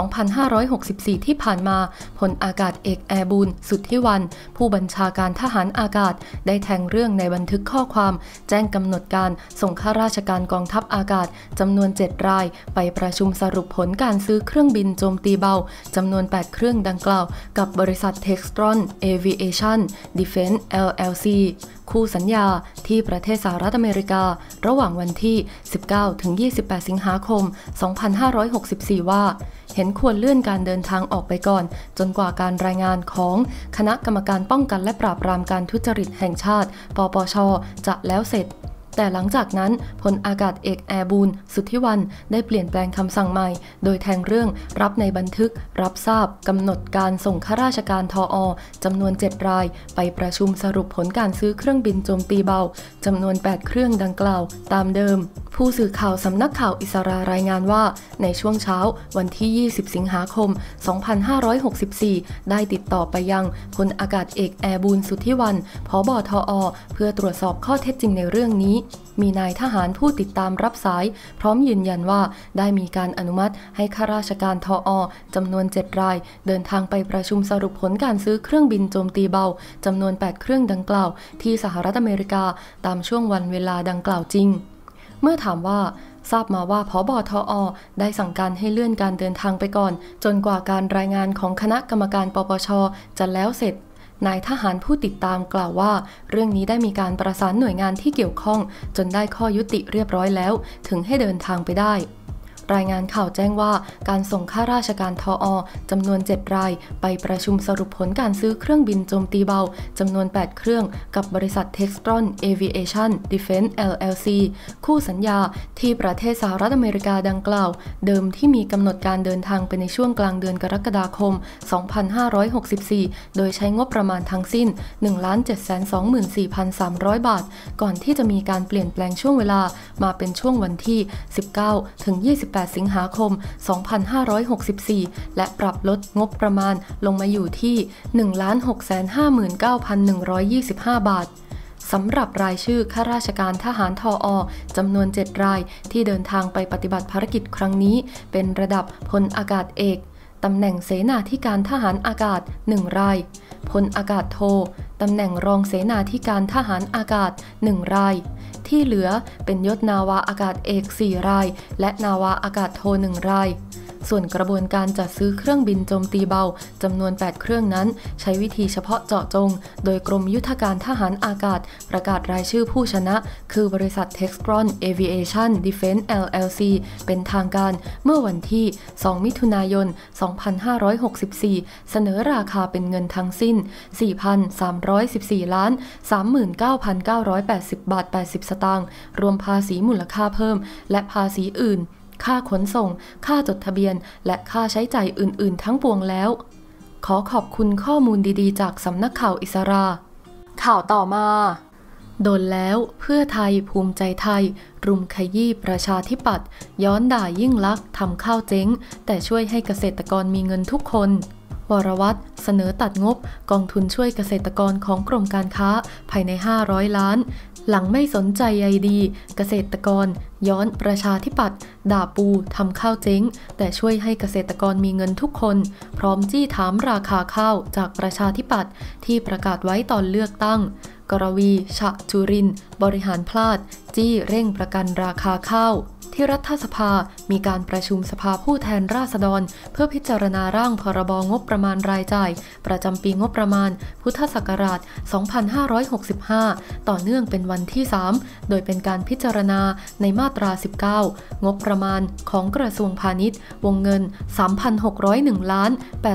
A: 2564 ที่ผ่านมาพลอากาศเอกแอร์บูนสุทธิวรรณผู้บัญชาการทหารอากาศได้แทงเรื่องในบันทึกข้อความแจ้งกำหนดการส่งข้าราชการกองทัพอากาศจำนวน7รายไปประชุมสรุปผลการซื้อเครื่องบินโจมตีเบาจำนวน8เครื่องดังกล่าวกับบริษัท Textron Aviation Defense LLCคู่สัญญาที่ประเทศสหรัฐอเมริการะหว่างวันที่ 19-28 สิงหาคม 2564 ว่าเห็นควรเลื่อนการเดินทางออกไปก่อนจนกว่าการรายงานของคณะกรรมการป้องกันและปราบปรามการทุจริตแห่งชาติปปช.จะแล้วเสร็จแต่หลังจากนั้นพลอากาศเอกแอร์บูนสุทธิวรรณได้เปลี่ยนแปลงคำสั่งใหม่โดยแทงเรื่องรับในบันทึกรับทราบกำหนดการส่งข้าราชการทอ.จำนวน7รายไปประชุมสรุปผลการซื้อเครื่องบินโจมตีเบาจำนวน8เครื่องดังกล่าวตามเดิมผู้สื่อข่าวสำนักข่าวอิสรารายงานว่าในช่วงเช้าวันที่ 20 สิงหาคม 2564 ได้ติดต่อไปยังพลอากาศเอกแอร์บูนสุทธิวรรณผบ.ทอ.เพื่อตรวจสอบข้อเท็จจริงในเรื่องนี้มีนายทหารผู้ติดตามรับสายพร้อมยืนยันว่าได้มีการอนุมัติให้ข้าราชการทอ.จำนวน7รายเดินทางไปประชุมสรุปผลการซื้อเครื่องบินโจมตีเบาจำนวน8เครื่องดังกล่าวที่สหรัฐอเมริกาตามช่วงวันเวลาดังกล่าวจริงเมื่อถามว่าทราบมาว่าผบ.ทอ.ได้สั่งการให้เลื่อนการเดินทางไปก่อนจนกว่าการรายงานของคณะกรรมการปปช.จะแล้วเสร็จนายทหารผู้ติดตามกล่าวว่าเรื่องนี้ได้มีการประสานหน่วยงานที่เกี่ยวข้องจนได้ข้อยุติเรียบร้อยแล้วถึงให้เดินทางไปได้รายงานข่าวแจ้งว่าการส่งข้าราชการทอ.จำนวน7รายไปประชุมสรุปผลการซื้อเครื่องบินโจมตีเบาจำนวน8เครื่องกับบริษัท Textron Aviation Defense LLC คู่สัญญาที่ประเทศสหรัฐอเมริกาดังกล่าวเดิมที่มีกำหนดการเดินทางไปในช่วงกลางเดือนกรกฎาคม 2564 โดยใช้งบประมาณทั้งสิ้น 1,724,300 บาทก่อนที่จะมีการเปลี่ยนแปลงช่วงเวลามาเป็นช่วงวันที่ 19-28 สิงหาคม 2564 และปรับลดงบประมาณลงมาอยู่ที่ 1,659,125 บาทสำหรับรายชื่อข้าราชการทหารทอ.จำนวน7รายที่เดินทางไปปฏิบัติภารกิจครั้งนี้เป็นระดับพลอากาศเอกตำแหน่งเสนาธิการทหารอากาศ1รายพลอากาศโทตำแหน่งรองเสนาธิการทหารอากาศ1รายที่เหลือเป็นยศนาวาอากาศเอก4รายและนาวาอากาศโท1รายส่วนกระบวนการจัดซื้อเครื่องบินโจมตีเบาจำนวน8เครื่องนั้นใช้วิธีเฉพาะเจาะจงโดยกรมยุทธการทหารอากาศประกาศรายชื่อผู้ชนะคือบริษัท Textron Aviation Defense LLC เป็นทางการเมื่อวันที่2มิถุนายน2564เสนอราคาเป็นเงินทั้งสิ้น 4,314 ล้าน 39,980 บาท 80 สตางค์รวมภาษีมูลค่าเพิ่มและภาษีอื่นค่าขนส่งค่าจดทะเบียนและค่าใช้จ่ายอื่นๆทั้งปวงแล้วขอขอบคุณข้อมูลดีๆจากสำนักข่าวอิสราข่าวต่อมาโดนแล้วเพื่อไทยภูมิใจไทยรุมขยี้ประชาธิปัตย์ย้อนด่ายิ่งลักษณ์ทำข้าวเจ๊งแต่ช่วยให้เกษตรกรมีเงินทุกคนวรวัฒน์เสนอตัดงบกองทุนช่วยเกษตรกรของกรมการค้าภายใน500ล้านหลังไม่สนใจใยดีเกษตรกรย้อนประชาธิปัตย์ด่าปูทำข้าวเจ๊งแต่ช่วยให้เกษตรกรมีเงินทุกคนพร้อมจี้ถามราคาข้าวจากประชาธิปัตย์ที่ประกาศไว้ตอนเลือกตั้งกรวีฉะจุรินทร์บริหารพลาดจี้เร่งประกันราคาข้าวที่รัฐสภามีการประชุมสภาผู้แทนราษฎรเพื่อพิจารณาร่างพรบงบประมาณรายจ่ายประจำปีงบประมาณพุทธศักราช 2565 ต่อเนื่องเป็นวันที่ 3 โดยเป็นการพิจารณาในมาตรา 19 งบประมาณของกระทรวงพาณิชย์วงเงิน 3,601 ล้าน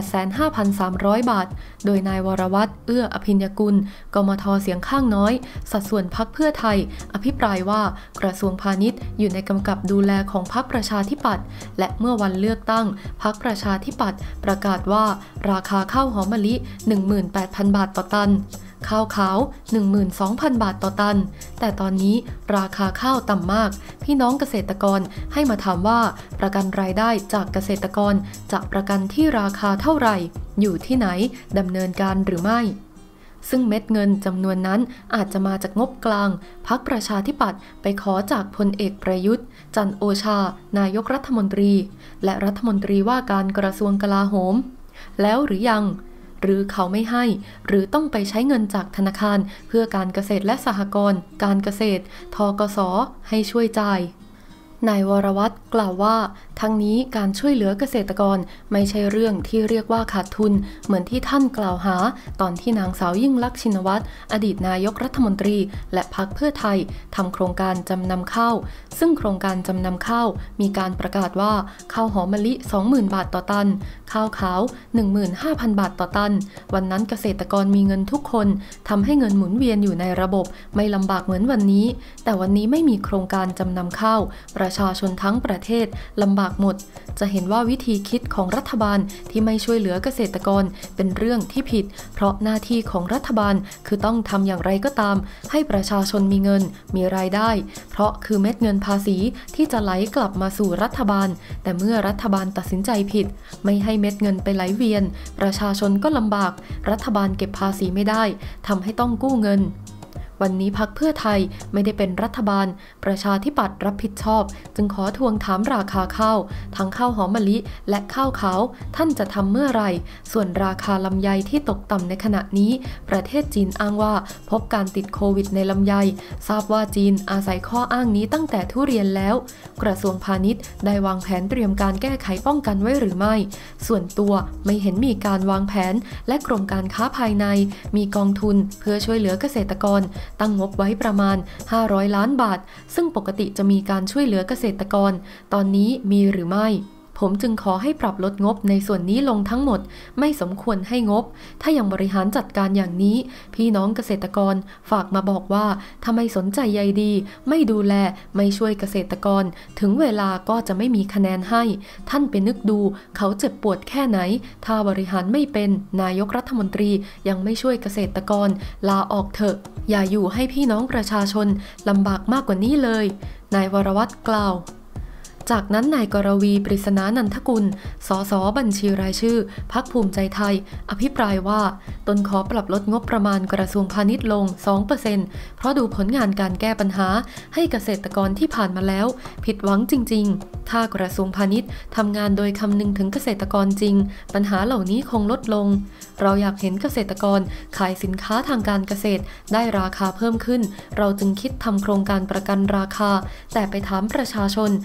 A: 85,300 บาทโดยนายวรวัฒน์เอื้ออภิญญกุลกมท.เสียงข้างน้อยสัดส่วนพรรคเพื่อไทยอภิปรายว่ากระทรวงพาณิชย์อยู่ในกำกับดูแลของพรรคประชาธิปัตย์และเมื่อวันเลือกตั้งพรรคประชาธิปัตย์ประกาศว่าราคาข้าวหอมมะลิ 18,000 บาทต่อตันข้าวขาว 12,000 บาทต่อตันแต่ตอนนี้ราคาข้าวต่ำมากพี่น้องเกษตรกรให้มาถามว่าประกันรายได้จากเกษตรกรจะประกันที่ราคาเท่าไหร่อยู่ที่ไหนดำเนินการหรือไม่ซึ่งเม็ดเงินจำนวนนั้นอาจจะมาจากงบกลางพรรคประชาธิปัตย์ไปขอจากพลเอกประยุทธ์จันทร์โอชานายกรัฐมนตรีและรัฐมนตรีว่าการกระทรวงกลาโหมแล้วหรือยังหรือเขาไม่ให้หรือต้องไปใช้เงินจากธนาคารเพื่อการเกษตรและสหกรณ์การเกษตรธกส.ให้ช่วยจ่ายนายวรวัฒน์กล่าวว่าทั้งนี้การช่วยเหลือเกษตรกรไม่ใช่เรื่องที่เรียกว่าขาดทุนเหมือนที่ท่านกล่าวหาตอนที่นางสาวยิ่งลักษณ์ชินวัตรอดีตนายกรัฐมนตรีและพรรคเพื่อไทยทำโครงการจำนำข้าวซึ่งโครงการจำนำข้าวมีการประกาศว่าข้าวหอมมะลิ 20,000 บาทต่อตันข้าวขาว 15,000 บาทต่อตันวันนั้นเกษตรกรมีเงินทุกคนทำให้เงินหมุนเวียนอยู่ในระบบไม่ลำบากเหมือนวันนี้แต่วันนี้ไม่มีโครงการจำนำข้าวประชาชนทั้งประเทศลำบากหมดจะเห็นว่าวิธีคิดของรัฐบาลที่ไม่ช่วยเหลือเกษตรกรเป็นเรื่องที่ผิดเพราะหน้าที่ของรัฐบาลคือต้องทำอย่างไรก็ตามให้ประชาชนมีเงินมีรายได้เพราะคือเม็ดเงินภาษีที่จะไหลกลับมาสู่รัฐบาลแต่เมื่อรัฐบาลตัดสินใจผิดไม่ให้เม็ดเงินไปไหลเวียนประชาชนก็ลำบากรัฐบาลเก็บภาษีไม่ได้ทำให้ต้องกู้เงินวันนี้พรรคเพื่อไทยไม่ได้เป็นรัฐบาลประชาธิปัตย์รับผิดชอบจึงขอทวงถามราคาข้าวทั้งข้าวหอมมะลิและข้าวขาวท่านจะทำเมื่อไหร่ส่วนราคาลำไยที่ตกต่ำในขณะนี้ประเทศจีนอ้างว่าพบการติดโควิดในลำไยทราบว่าจีนอาศัยข้ออ้างนี้ตั้งแต่ทุเรียนแล้วกระทรวงพาณิชย์ได้วางแผนเตรียมการแก้ไขป้องกันไว้หรือไม่ส่วนตัวไม่เห็นมีการวางแผนและกรมการค้าภายในมีกองทุนเพื่อช่วยเหลือเกษตรกรตั้งงบไว้ประมาณ500ล้านบาทซึ่งปกติจะมีการช่วยเหลือเกษตรกรตอนนี้มีหรือไม่ผมจึงขอให้ปรับลดงบในส่วนนี้ลงทั้งหมดไม่สมควรให้งบถ้ายังบริหารจัดการอย่างนี้พี่น้องเกษตรกรฝากมาบอกว่าถ้าไม่สนใจใยดีไม่ดูแลไม่ช่วยเกษตรกรถึงเวลาก็จะไม่มีคะแนนให้ท่านไปนึกดูเขาเจ็บปวดแค่ไหนถ้าบริหารไม่เป็นนายกรัฐมนตรียังไม่ช่วยเกษตรกรลาออกเถอะอย่าอยู่ให้พี่น้องประชาชนลำบากมากกว่านี้เลยนายวรวัฒน์กล่าวจากนั้นนายกรวีปริศนานันทกุลสสบัญชีรายชื่อพรรคภูมิใจไทยอภิปรายว่าตนขอปรับลดงบประมาณกระทรวงพาณิชย์ลง 2% เพราะดูผลงานการแก้ปัญหาให้เกษตรกรที่ผ่านมาแล้วผิดหวังจริงๆถ้ากระทรวงพาณิชย์ทำงานโดยคำนึงถึงเกษตรกรจริงปัญหาเหล่านี้คงลดลงเราอยากเห็นเกษตรกรขายสินค้าทางการเกษตรได้ราคาเพิ่มขึ้นเราจึงคิดทำโครงการประกันราคาแต่ไปถามประชาชนไม่มี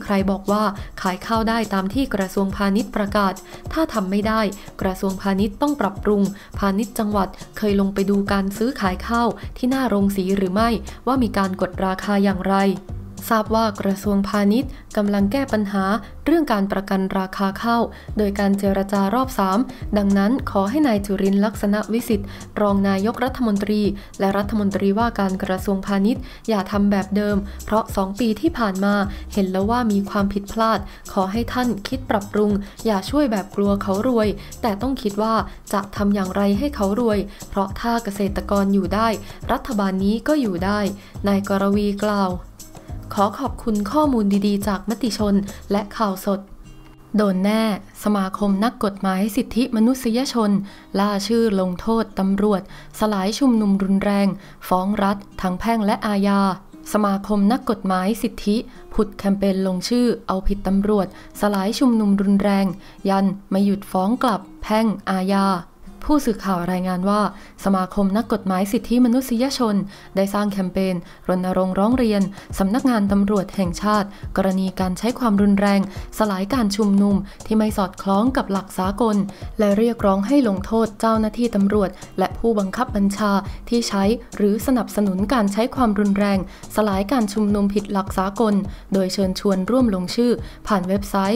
A: ใครบอกว่าขายข้าวได้ตามที่กระทรวงพาณิชย์ประกาศถ้าทำไม่ได้กระทรวงพาณิชย์ต้องปรับปรุงพาณิชย์จังหวัดเคยลงไปดูการซื้อขายข้าวที่หน้าโรงสีหรือไม่ว่ามีการกดราคาอย่างไรทราบว่ากระทรวงพาณิชย์กำลังแก้ปัญหาเรื่องการประกันราคาข้าวโดยการเจรจารอบ 3ดังนั้นขอให้นายจุรินทร์ลักษณะวิสิทธิ์รองนายกรัฐมนตรีและรัฐมนตรีว่าการกระทรวงพาณิชย์อย่าทำแบบเดิมเพราะ2 ปีที่ผ่านมาเห็นแล้วว่ามีความผิดพลาดขอให้ท่านคิดปรับปรุงอย่าช่วยแบบกลัวเขารวยแต่ต้องคิดว่าจะทำอย่างไรให้เขารวยเพราะถ้าเกษตรกรอยู่ได้รัฐบาลนี้ก็อยู่ได้นายกรวีกล่าวขอขอบคุณข้อมูลดีๆจากมติชนและข่าวสดโดนแน่สมาคมนักกฎหมายสิทธิมนุษยชนล่าชื่อลงโทษตำรวจสลายชุมนุมรุนแรงฟ้องรัฐทั้งแพ่งและอาญาสมาคมนักกฎหมายสิทธิผุดแคมเปญลงชื่อเอาผิดตำรวจสลายชุมนุมรุนแรงยันไม่หยุดฟ้องกลับแพ่งอาญาผู้สื่อข่าวรายงานว่าสมาคมนักกฎหมายสิทธิมนุษยชนได้สร้างแคมเปญรณรงค์ร้องเรียนสำนักงานตำรวจแห่งชาติกรณีการใช้ความรุนแรงสลายการชุมนุมที่ไม่สอดคล้องกับหลักสากลและเรียกร้องให้ลงโทษเจ้าหน้าที่ตำรวจและผู้บังคับบัญชาที่ใช้หรือสนับสนุนการใช้ความรุนแรงสลายการชุมนุมผิดหลักสากลโดยเชิญชวนร่วมลงชื่อผ่านเว็บไซต์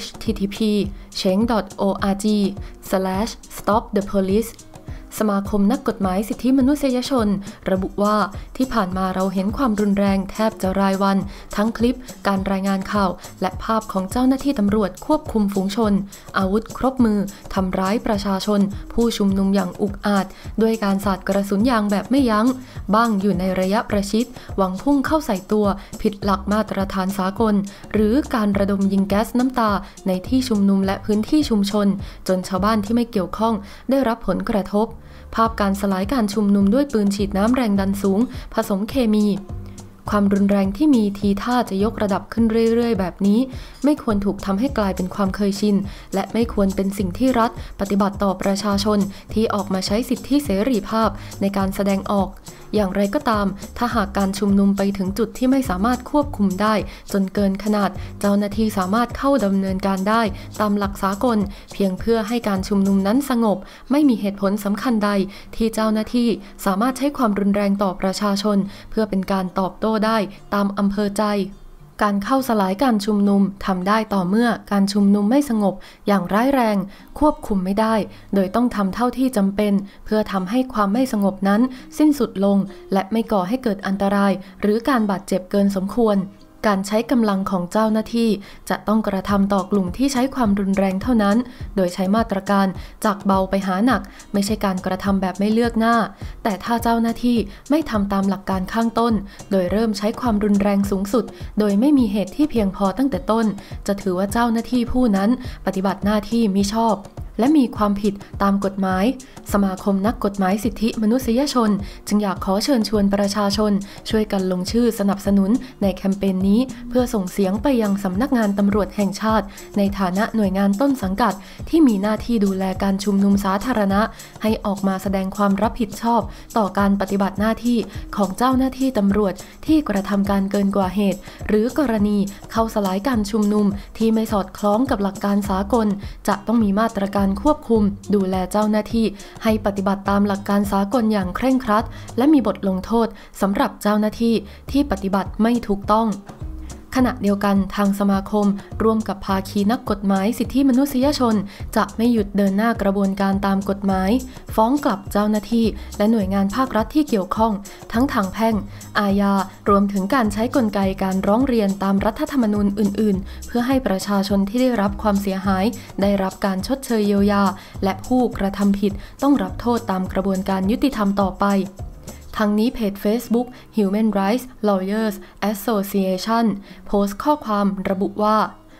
A: http://cheng.org/stopthepoliceสมาคมนักกฎหมายสิทธิมนุษยชนระบุว่าที่ผ่านมาเราเห็นความรุนแรงแทบจะรายวันทั้งคลิปการรายงานข่าวและภาพของเจ้าหน้าที่ตำรวจควบคุมฝูงชนอาวุธครบมือทำร้ายประชาชนผู้ชุมนุมอย่างอุกอาจด้วยการสาดกระสุนยางแบบไม่ยั้งบ้างอยู่ในระยะประชิดหวังพุ่งเข้าใส่ตัวผิดหลักมาตรฐานสากลหรือการระดมยิงแก๊สน้ำตาในที่ชุมนุมและพื้นที่ชุมชนจนชาวบ้านที่ไม่เกี่ยวข้องได้รับผลกระทบภาพการสลายการชุมนุมด้วยปืนฉีดน้ำแรงดันสูงผสมเคมีความรุนแรงที่มีทีท่าจะยกระดับขึ้นเรื่อยๆแบบนี้ไม่ควรถูกทำให้กลายเป็นความเคยชินและไม่ควรเป็นสิ่งที่รัฐปฏิบัติต่อประชาชนที่ออกมาใช้สิทธิเสรีภาพในการแสดงออกอย่างไรก็ตามถ้าหากการชุมนุมไปถึงจุดที่ไม่สามารถควบคุมได้จนเกินขนาดเจ้าหน้าที่สามารถเข้าดำเนินการได้ตามหลักสากลเพียงเพื่อให้การชุมนุมนั้นสงบไม่มีเหตุผลสำคัญใดที่เจ้าหน้าที่สามารถใช้ความรุนแรงต่อประชาชนเพื่อเป็นการตอบโต้ได้ตามอำเภอใจการเข้าสลายการชุมนุมทำได้ต่อเมื่อการชุมนุมไม่สงบอย่างร้ายแรงควบคุมไม่ได้โดยต้องทำเท่าที่จำเป็นเพื่อทำให้ความไม่สงบนั้นสิ้นสุดลงและไม่ก่อให้เกิดอันตรายหรือการบาดเจ็บเกินสมควรการใช้กำลังของเจ้าหน้าที่จะต้องกระทำต่อกลุ่มที่ใช้ความรุนแรงเท่านั้นโดยใช้มาตรการจากเบาไปหาหนักไม่ใช่การกระทำแบบไม่เลือกหน้าแต่ถ้าเจ้าหน้าที่ไม่ทำตามหลักการข้างต้นโดยเริ่มใช้ความรุนแรงสูงสุดโดยไม่มีเหตุที่เพียงพอตั้งแต่ต้นจะถือว่าเจ้าหน้าที่ผู้นั้นปฏิบัติหน้าที่มิชอบและมีความผิดตามกฎหมายสมาคมนักกฎหมายสิทธิมนุษยชนจึงอยากขอเชิญชวนประชาชนช่วยกันลงชื่อสนับสนุนในแคมเปญนี้เพื่อส่งเสียงไปยังสำนักงานตำรวจแห่งชาติในฐานะหน่วยงานต้นสังกัดที่มีหน้าที่ดูแลการชุมนุมสาธารณะให้ออกมาแสดงความรับผิดชอบต่อการปฏิบัติหน้าที่ของเจ้าหน้าที่ตำรวจที่กระทำการเกินกว่าเหตุหรือกรณีเข้าสลายการชุมนุมที่ไม่สอดคล้องกับหลักการสากลจะต้องมีมาตรการควบคุมดูแลเจ้าหน้าที่ให้ปฏิบัติตามหลักการสากลอย่างเคร่งครัดและมีบทลงโทษสำหรับเจ้าหน้าที่ที่ปฏิบัติไม่ถูกต้องขณะเดียวกันทางสมาคมร่วมกับภาคีนักกฎหมายสิทธิมนุษยชนจะไม่หยุดเดินหน้ากระบวนการตามกฎหมายฟ้องกลับเจ้าหน้าที่และหน่วยงานภาครัฐที่เกี่ยวข้องทั้งทางแพ่งอาญารวมถึงการใช้กลไกการร้องเรียนตามรัฐธรรมนูญอื่นๆเพื่อให้ประชาชนที่ได้รับความเสียหายได้รับการชดเชยเยียวยาและผู้กระทำผิดต้องรับโทษตามกระบวนการยุติธรรมต่อไปทั้งนี้เพจ Facebook Human Rights Lawyers Association โพสต์ข้อความระบุว่า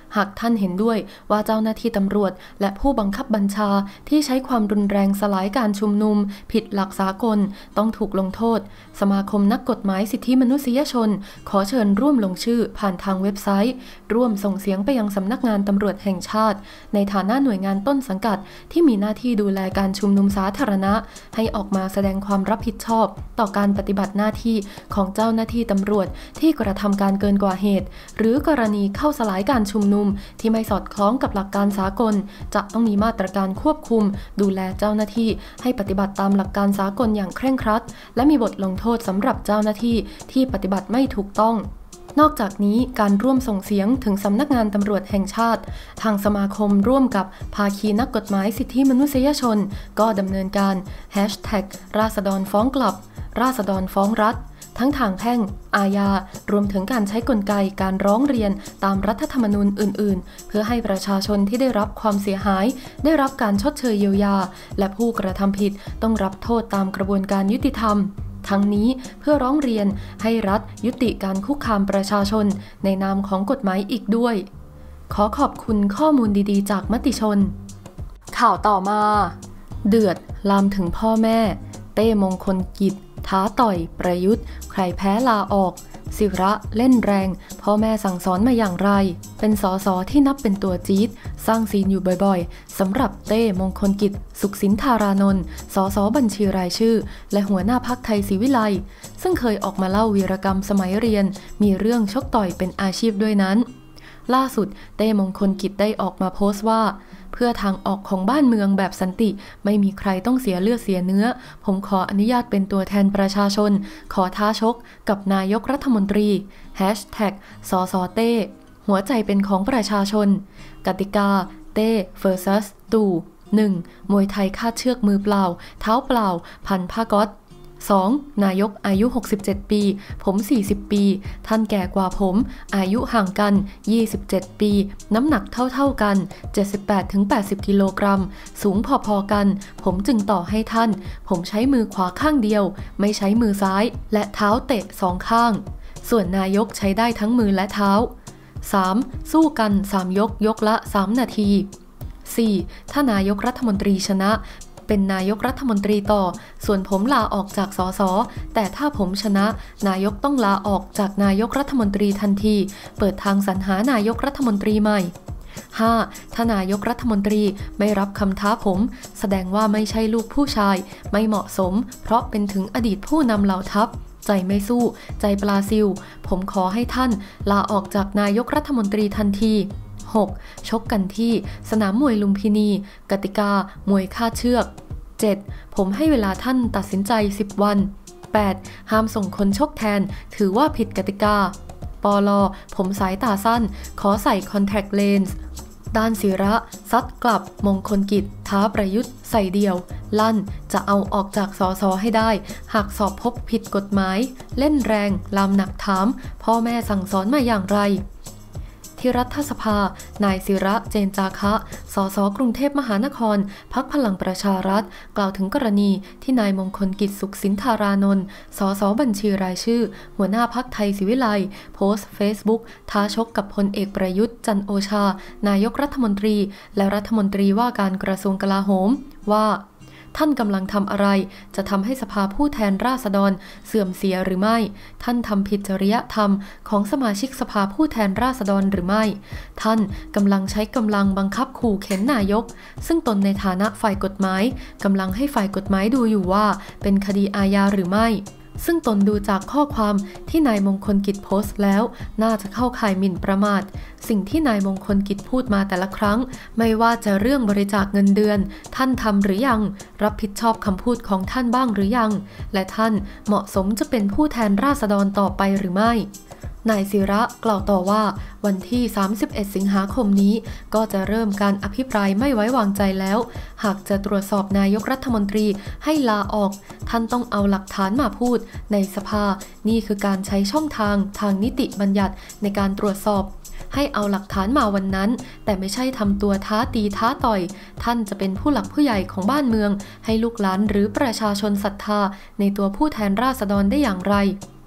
A: หากท่านเห็นด้วยว่าเจ้าหน้าที่ตำรวจและผู้บังคับบัญชาที่ใช้ความรุนแรงสลายการชุมนุมผิดหลักสากลต้องถูกลงโทษสมาคมนักกฎหมายสิทธิมนุษยชนขอเชิญร่วมลงชื่อผ่านทางเว็บไซต์ร่วมส่งเสียงไปยังสำนักงานตำรวจแห่งชาติในฐานะหน่วยงานต้นสังกัดที่มีหน้าที่ดูแลการชุมนุมสาธารณะให้ออกมาแสดงความรับผิดชอบต่อการปฏิบัติหน้าที่ของเจ้าหน้าที่ตำรวจที่กระทำการเกินกว่าเหตุหรือกรณีเข้าสลายการชุมนุมที่ไม่สอดคล้องกับหลักการสากลจะต้องมีมาตรการควบคุมดูแลเจ้าหน้าที่ให้ปฏิบัติตามหลักการสากลอย่างเคร่งครัดและมีบทลงโทษสำหรับเจ้าหน้าที่ที่ปฏิบัติไม่ถูกต้องนอกจากนี้การร่วมส่งเสียงถึงสำนักงานตำรวจแห่งชาติทางสมาคมร่วมกับภาคีนักกฎหมายสิทธิมนุษยชนก็ดำเนินการ ราษฎรฟ้องกลับราษฎรฟ้องรัฐทั้งทางแพ่งอาญารวมถึงการใช้กลไกการร้องเรียนตามรัฐธรรมนูญอื่นๆเพื่อให้ประชาชนที่ได้รับความเสียหายได้รับการชดเชยเยียวยาและผู้กระทำผิดต้องรับโทษตามกระบวนการยุติธรรมทั้งนี้เพื่อร้องเรียนให้รัฐยุติการคุกคามประชาชนในนามของกฎหมายอีกด้วยขอขอบคุณข้อมูลดีๆจากมติชนข่าวต่อมาเดือดลามถึงพ่อแม่เต้มงคลกิจท้าต่อยประยุทธ์ใครแพ้ลาออกศิระเล่นแรงพ่อแม่สั่งสอนมาอย่างไรเป็นสสที่นับเป็นตัวจี๊ดสร้างซีนอยู่บ่อยๆสำหรับเต้มงคลกิจสุขสินธารานนท์สสบัญชีรายชื่อและหัวหน้าพรรคไทยศรีวิไลย์ซึ่งเคยออกมาเล่าวีรกรรมสมัยเรียนมีเรื่องชกต่อยเป็นอาชีพด้วยนั้นล่าสุดเต้มงคลกิจได้ออกมาโพสต์ว่าเพื่อทางออกของบ้านเมืองแบบสันติไม่มีใครต้องเสียเลือดเสียเนื้อผมขออนุญาตเป็นตัวแทนประชาชนขอท้าชกกับนายกรัฐมนตรี#สสเต้หัวใจเป็นของประชาชนกติกาเต้ vs ตู่ 1. มวยไทยคาดเชือกมือเปล่าเท้าเปล่าพันผ้าก๊อซ2. นายกอายุ67ปีผม40ปีท่านแก่กว่าผมอายุห่างกัน27ปีน้ำหนักเท่ากัน 78-80 กิโลกรัมสูงพอๆกันผมจึงต่อให้ท่านผมใช้มือขวาข้างเดียวไม่ใช้มือซ้ายและเท้าเตะ2ข้างส่วนนายกใช้ได้ทั้งมือและเท้า 3. สู้กัน3ยกละ3นาที 4. ถ้านายกรัฐมนตรีชนะเป็นนายกรัฐมนตรีต่อส่วนผมลาออกจากสสแต่ถ้าผมชนะนายกต้องลาออกจากนายกรัฐมนตรีทันทีเปิดทางสรรหานายกรัฐมนตรีใหม่ 5. ถ้านายกรัฐมนตรีไม่รับคำท้าผมแสดงว่าไม่ใช่ลูกผู้ชายไม่เหมาะสมเพราะเป็นถึงอดีตผู้นำเหล่าทัพใจไม่สู้ใจปลาซิวผมขอให้ท่านลาออกจากนายกรัฐมนตรีทันที 6. ชกกันที่สนามมวยลุมพินีกติกามวยคาดเชือก 7. ผมให้เวลาท่านตัดสินใจ10วัน 8. ห้ามส่งคนชกแทนถือว่าผิดกติกาปล.ผมสายตาสั้นขอใส่คอนแทคเลนส์ด้านศิระซัดกลับมงคลกิจท้าประยุทธ์ใส่เดี่ยวลั่นจะเอาออกจากสสให้ได้หากสอบพบผิดกฎหมายเล่นแรงลามหนักถามพ่อแม่สั่งสอนมาอย่างไรที่รัฐสภานายศิระเจนจาคะ สสกรุงเทพมหานครพรรคพลังประชารัฐกล่าวถึงกรณีที่นายมงคลกิจสุขสินธารานนท์สสบัญชีรายชื่อหัวหน้าพรรคไทยศรีวิไลย์โพสต์เฟซบุ๊กท้าชกกับพลเอกประยุทธ์จันทร์โอชานายกรัฐมนตรีและรัฐมนตรีว่าการกระทรวงกลาโหมว่าท่านกำลังทำอะไรจะทำให้สภาผู้แทนราษฎรเสื่อมเสียหรือไม่ท่านทำผิดจริยธรรมของสมาชิกสภาผู้แทนราษฎรหรือไม่ท่านกำลังใช้กำลังบังคับขู่เข็นนายกซึ่งตนในฐานะฝ่ายกฎหมายกำลังให้ฝ่ายกฎหมายดูอยู่ว่าเป็นคดีอาญาหรือไม่ซึ่งตนดูจากข้อความที่นายมงคลกิจโพสต์แล้วน่าจะเข้าข่ายหมิ่นประมาทสิ่งที่นายมงคลกิจพูดมาแต่ละครั้งไม่ว่าจะเรื่องบริจาคเงินเดือนท่านทำหรือยังรับผิดชอบคำพูดของท่านบ้างหรือยังและท่านเหมาะสมจะเป็นผู้แทนราษฎรต่อไปหรือไม่นายศิระกล่าวต่อว่าวันที่31สิงหาคมนี้ก็จะเริ่มการอภิปรายไม่ไว้วางใจแล้วหากจะตรวจสอบนายกรัฐมนตรีให้ลาออกท่านต้องเอาหลักฐานมาพูดในสภานี่คือการใช้ช่องทางนิติบัญญัติในการตรวจสอบให้เอาหลักฐานมาวันนั้นแต่ไม่ใช่ทำตัวท้าตีท้าต่อยท่านจะเป็นผู้หลักผู้ใหญ่ของบ้านเมืองให้ลูกหลานหรือประชาชนศรัทธาในตัวผู้แทนราษฎรได้อย่างไร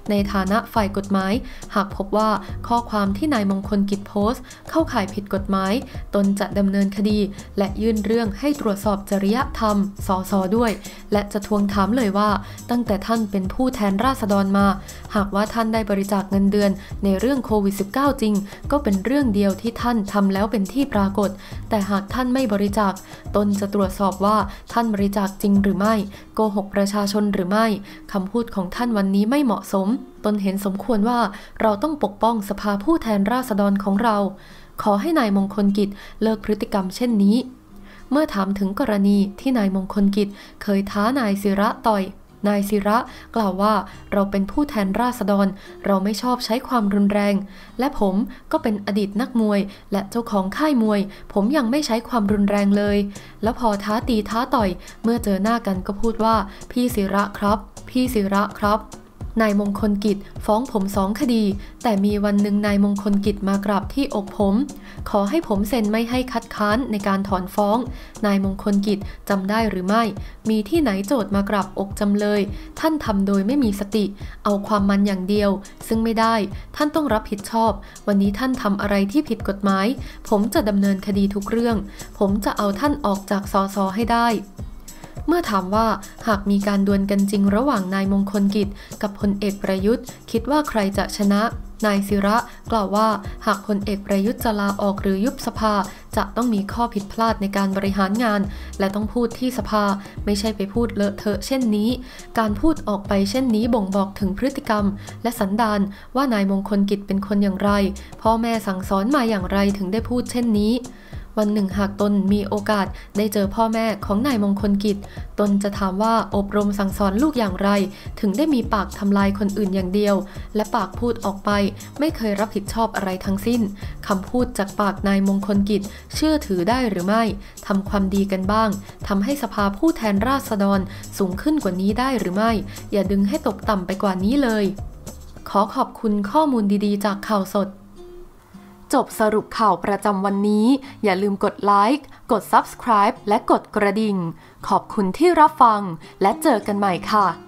A: ในฐานะฝ่ายกฎหมายหากพบว่าข้อความที่นายมงคลกิจโพสต์เข้าข่ายผิดกฎหมายตนจะดำเนินคดีและยื่นเรื่องให้ตรวจสอบจริยธรรมสส.ด้วยและจะทวงถามเลยว่าตั้งแต่ท่านเป็นผู้แทนราษฎรมาหากว่าท่านได้บริจาคเงินเดือนในเรื่องโควิด -19 จริงก็เป็นเรื่องเดียวที่ท่านทำแล้วเป็นที่ปรากฏแต่หากท่านไม่บริจาคตนจะตรวจสอบว่าท่านบริจาคจริงหรือไม่โกหกประชาชนหรือไม่คำพูดของท่านวันนี้ไม่เหมาะสมตนเห็นสมควรว่าเราต้องปกป้องสภาผู้แทนราษฎรของเราขอให้นายมงคลกิจเลิกพฤติกรรมเช่นนี้เมื่อถามถึงกรณีที่นายมงคลกิจเคยท้านายศิระต่อยนายศิระกล่าวว่าเราเป็นผู้แทนราษฎรเราไม่ชอบใช้ความรุนแรงและผมก็เป็นอดีตนักมวยและเจ้าของค่ายมวยผมยังไม่ใช้ความรุนแรงเลยแล้วพอท้าตีท้าต่อยเมื่อเจอหน้ากันก็พูดว่าพี่ศิระครับพี่ศิระครับนายมงคลกิจฟ้องผม2 คดีแต่มีวันหนึ่งนายมงคลกิจมากราบที่อกผมขอให้ผมเซ็นไม่ให้คัดค้านในการถอนฟ้องนายมงคลกิจจำได้หรือไม่มีที่ไหนโจทย์มากราบอกจำเลยท่านทำโดยไม่มีสติเอาความมันอย่างเดียวซึ่งไม่ได้ท่านต้องรับผิดชอบวันนี้ท่านทำอะไรที่ผิดกฎหมายผมจะดำเนินคดีทุกเรื่องผมจะเอาท่านออกจากสส.ให้ได้เมื่อถามว่าหากมีการดวลกันจริงระหว่างนายมงคลกิจกับพลเอกประยุทธ์คิดว่าใครจะชนะนายศิระกล่าวว่าหากพลเอกประยุทธ์จะลาออกหรือยุบสภาจะต้องมีข้อผิดพลาดในการบริหารงานและต้องพูดที่สภาไม่ใช่ไปพูดเลอะเทอะเช่นนี้การพูดออกไปเช่นนี้บ่งบอกถึงพฤติกรรมและสันดานว่านายมงคลกิจเป็นคนอย่างไรพ่อแม่สั่งสอนมาอย่างไรถึงได้พูดเช่นนี้วันหนึ่งหากตนมีโอกาสได้เจอพ่อแม่ของนายมงคลกิจตนจะถามว่าอบรมสั่งสอนลูกอย่างไรถึงได้มีปากทำลายคนอื่นอย่างเดียวและปากพูดออกไปไม่เคยรับผิดชอบอะไรทั้งสิ้นคำพูดจากปากนายมงคลกิจเชื่อถือได้หรือไม่ทำความดีกันบ้างทำให้สภาผู้แทนราษฎรสูงขึ้นกว่านี้ได้หรือไม่อย่าดึงให้ตกต่ำไปกว่านี้เลยขอขอบคุณข้อมูลดีๆจากข่าวสดจบสรุปข่าวประจำวันนี้อย่าลืมกดไลค์กด Subscribe และกดกระดิ่งขอบคุณที่รับฟังและเจอกันใหม่ค่ะ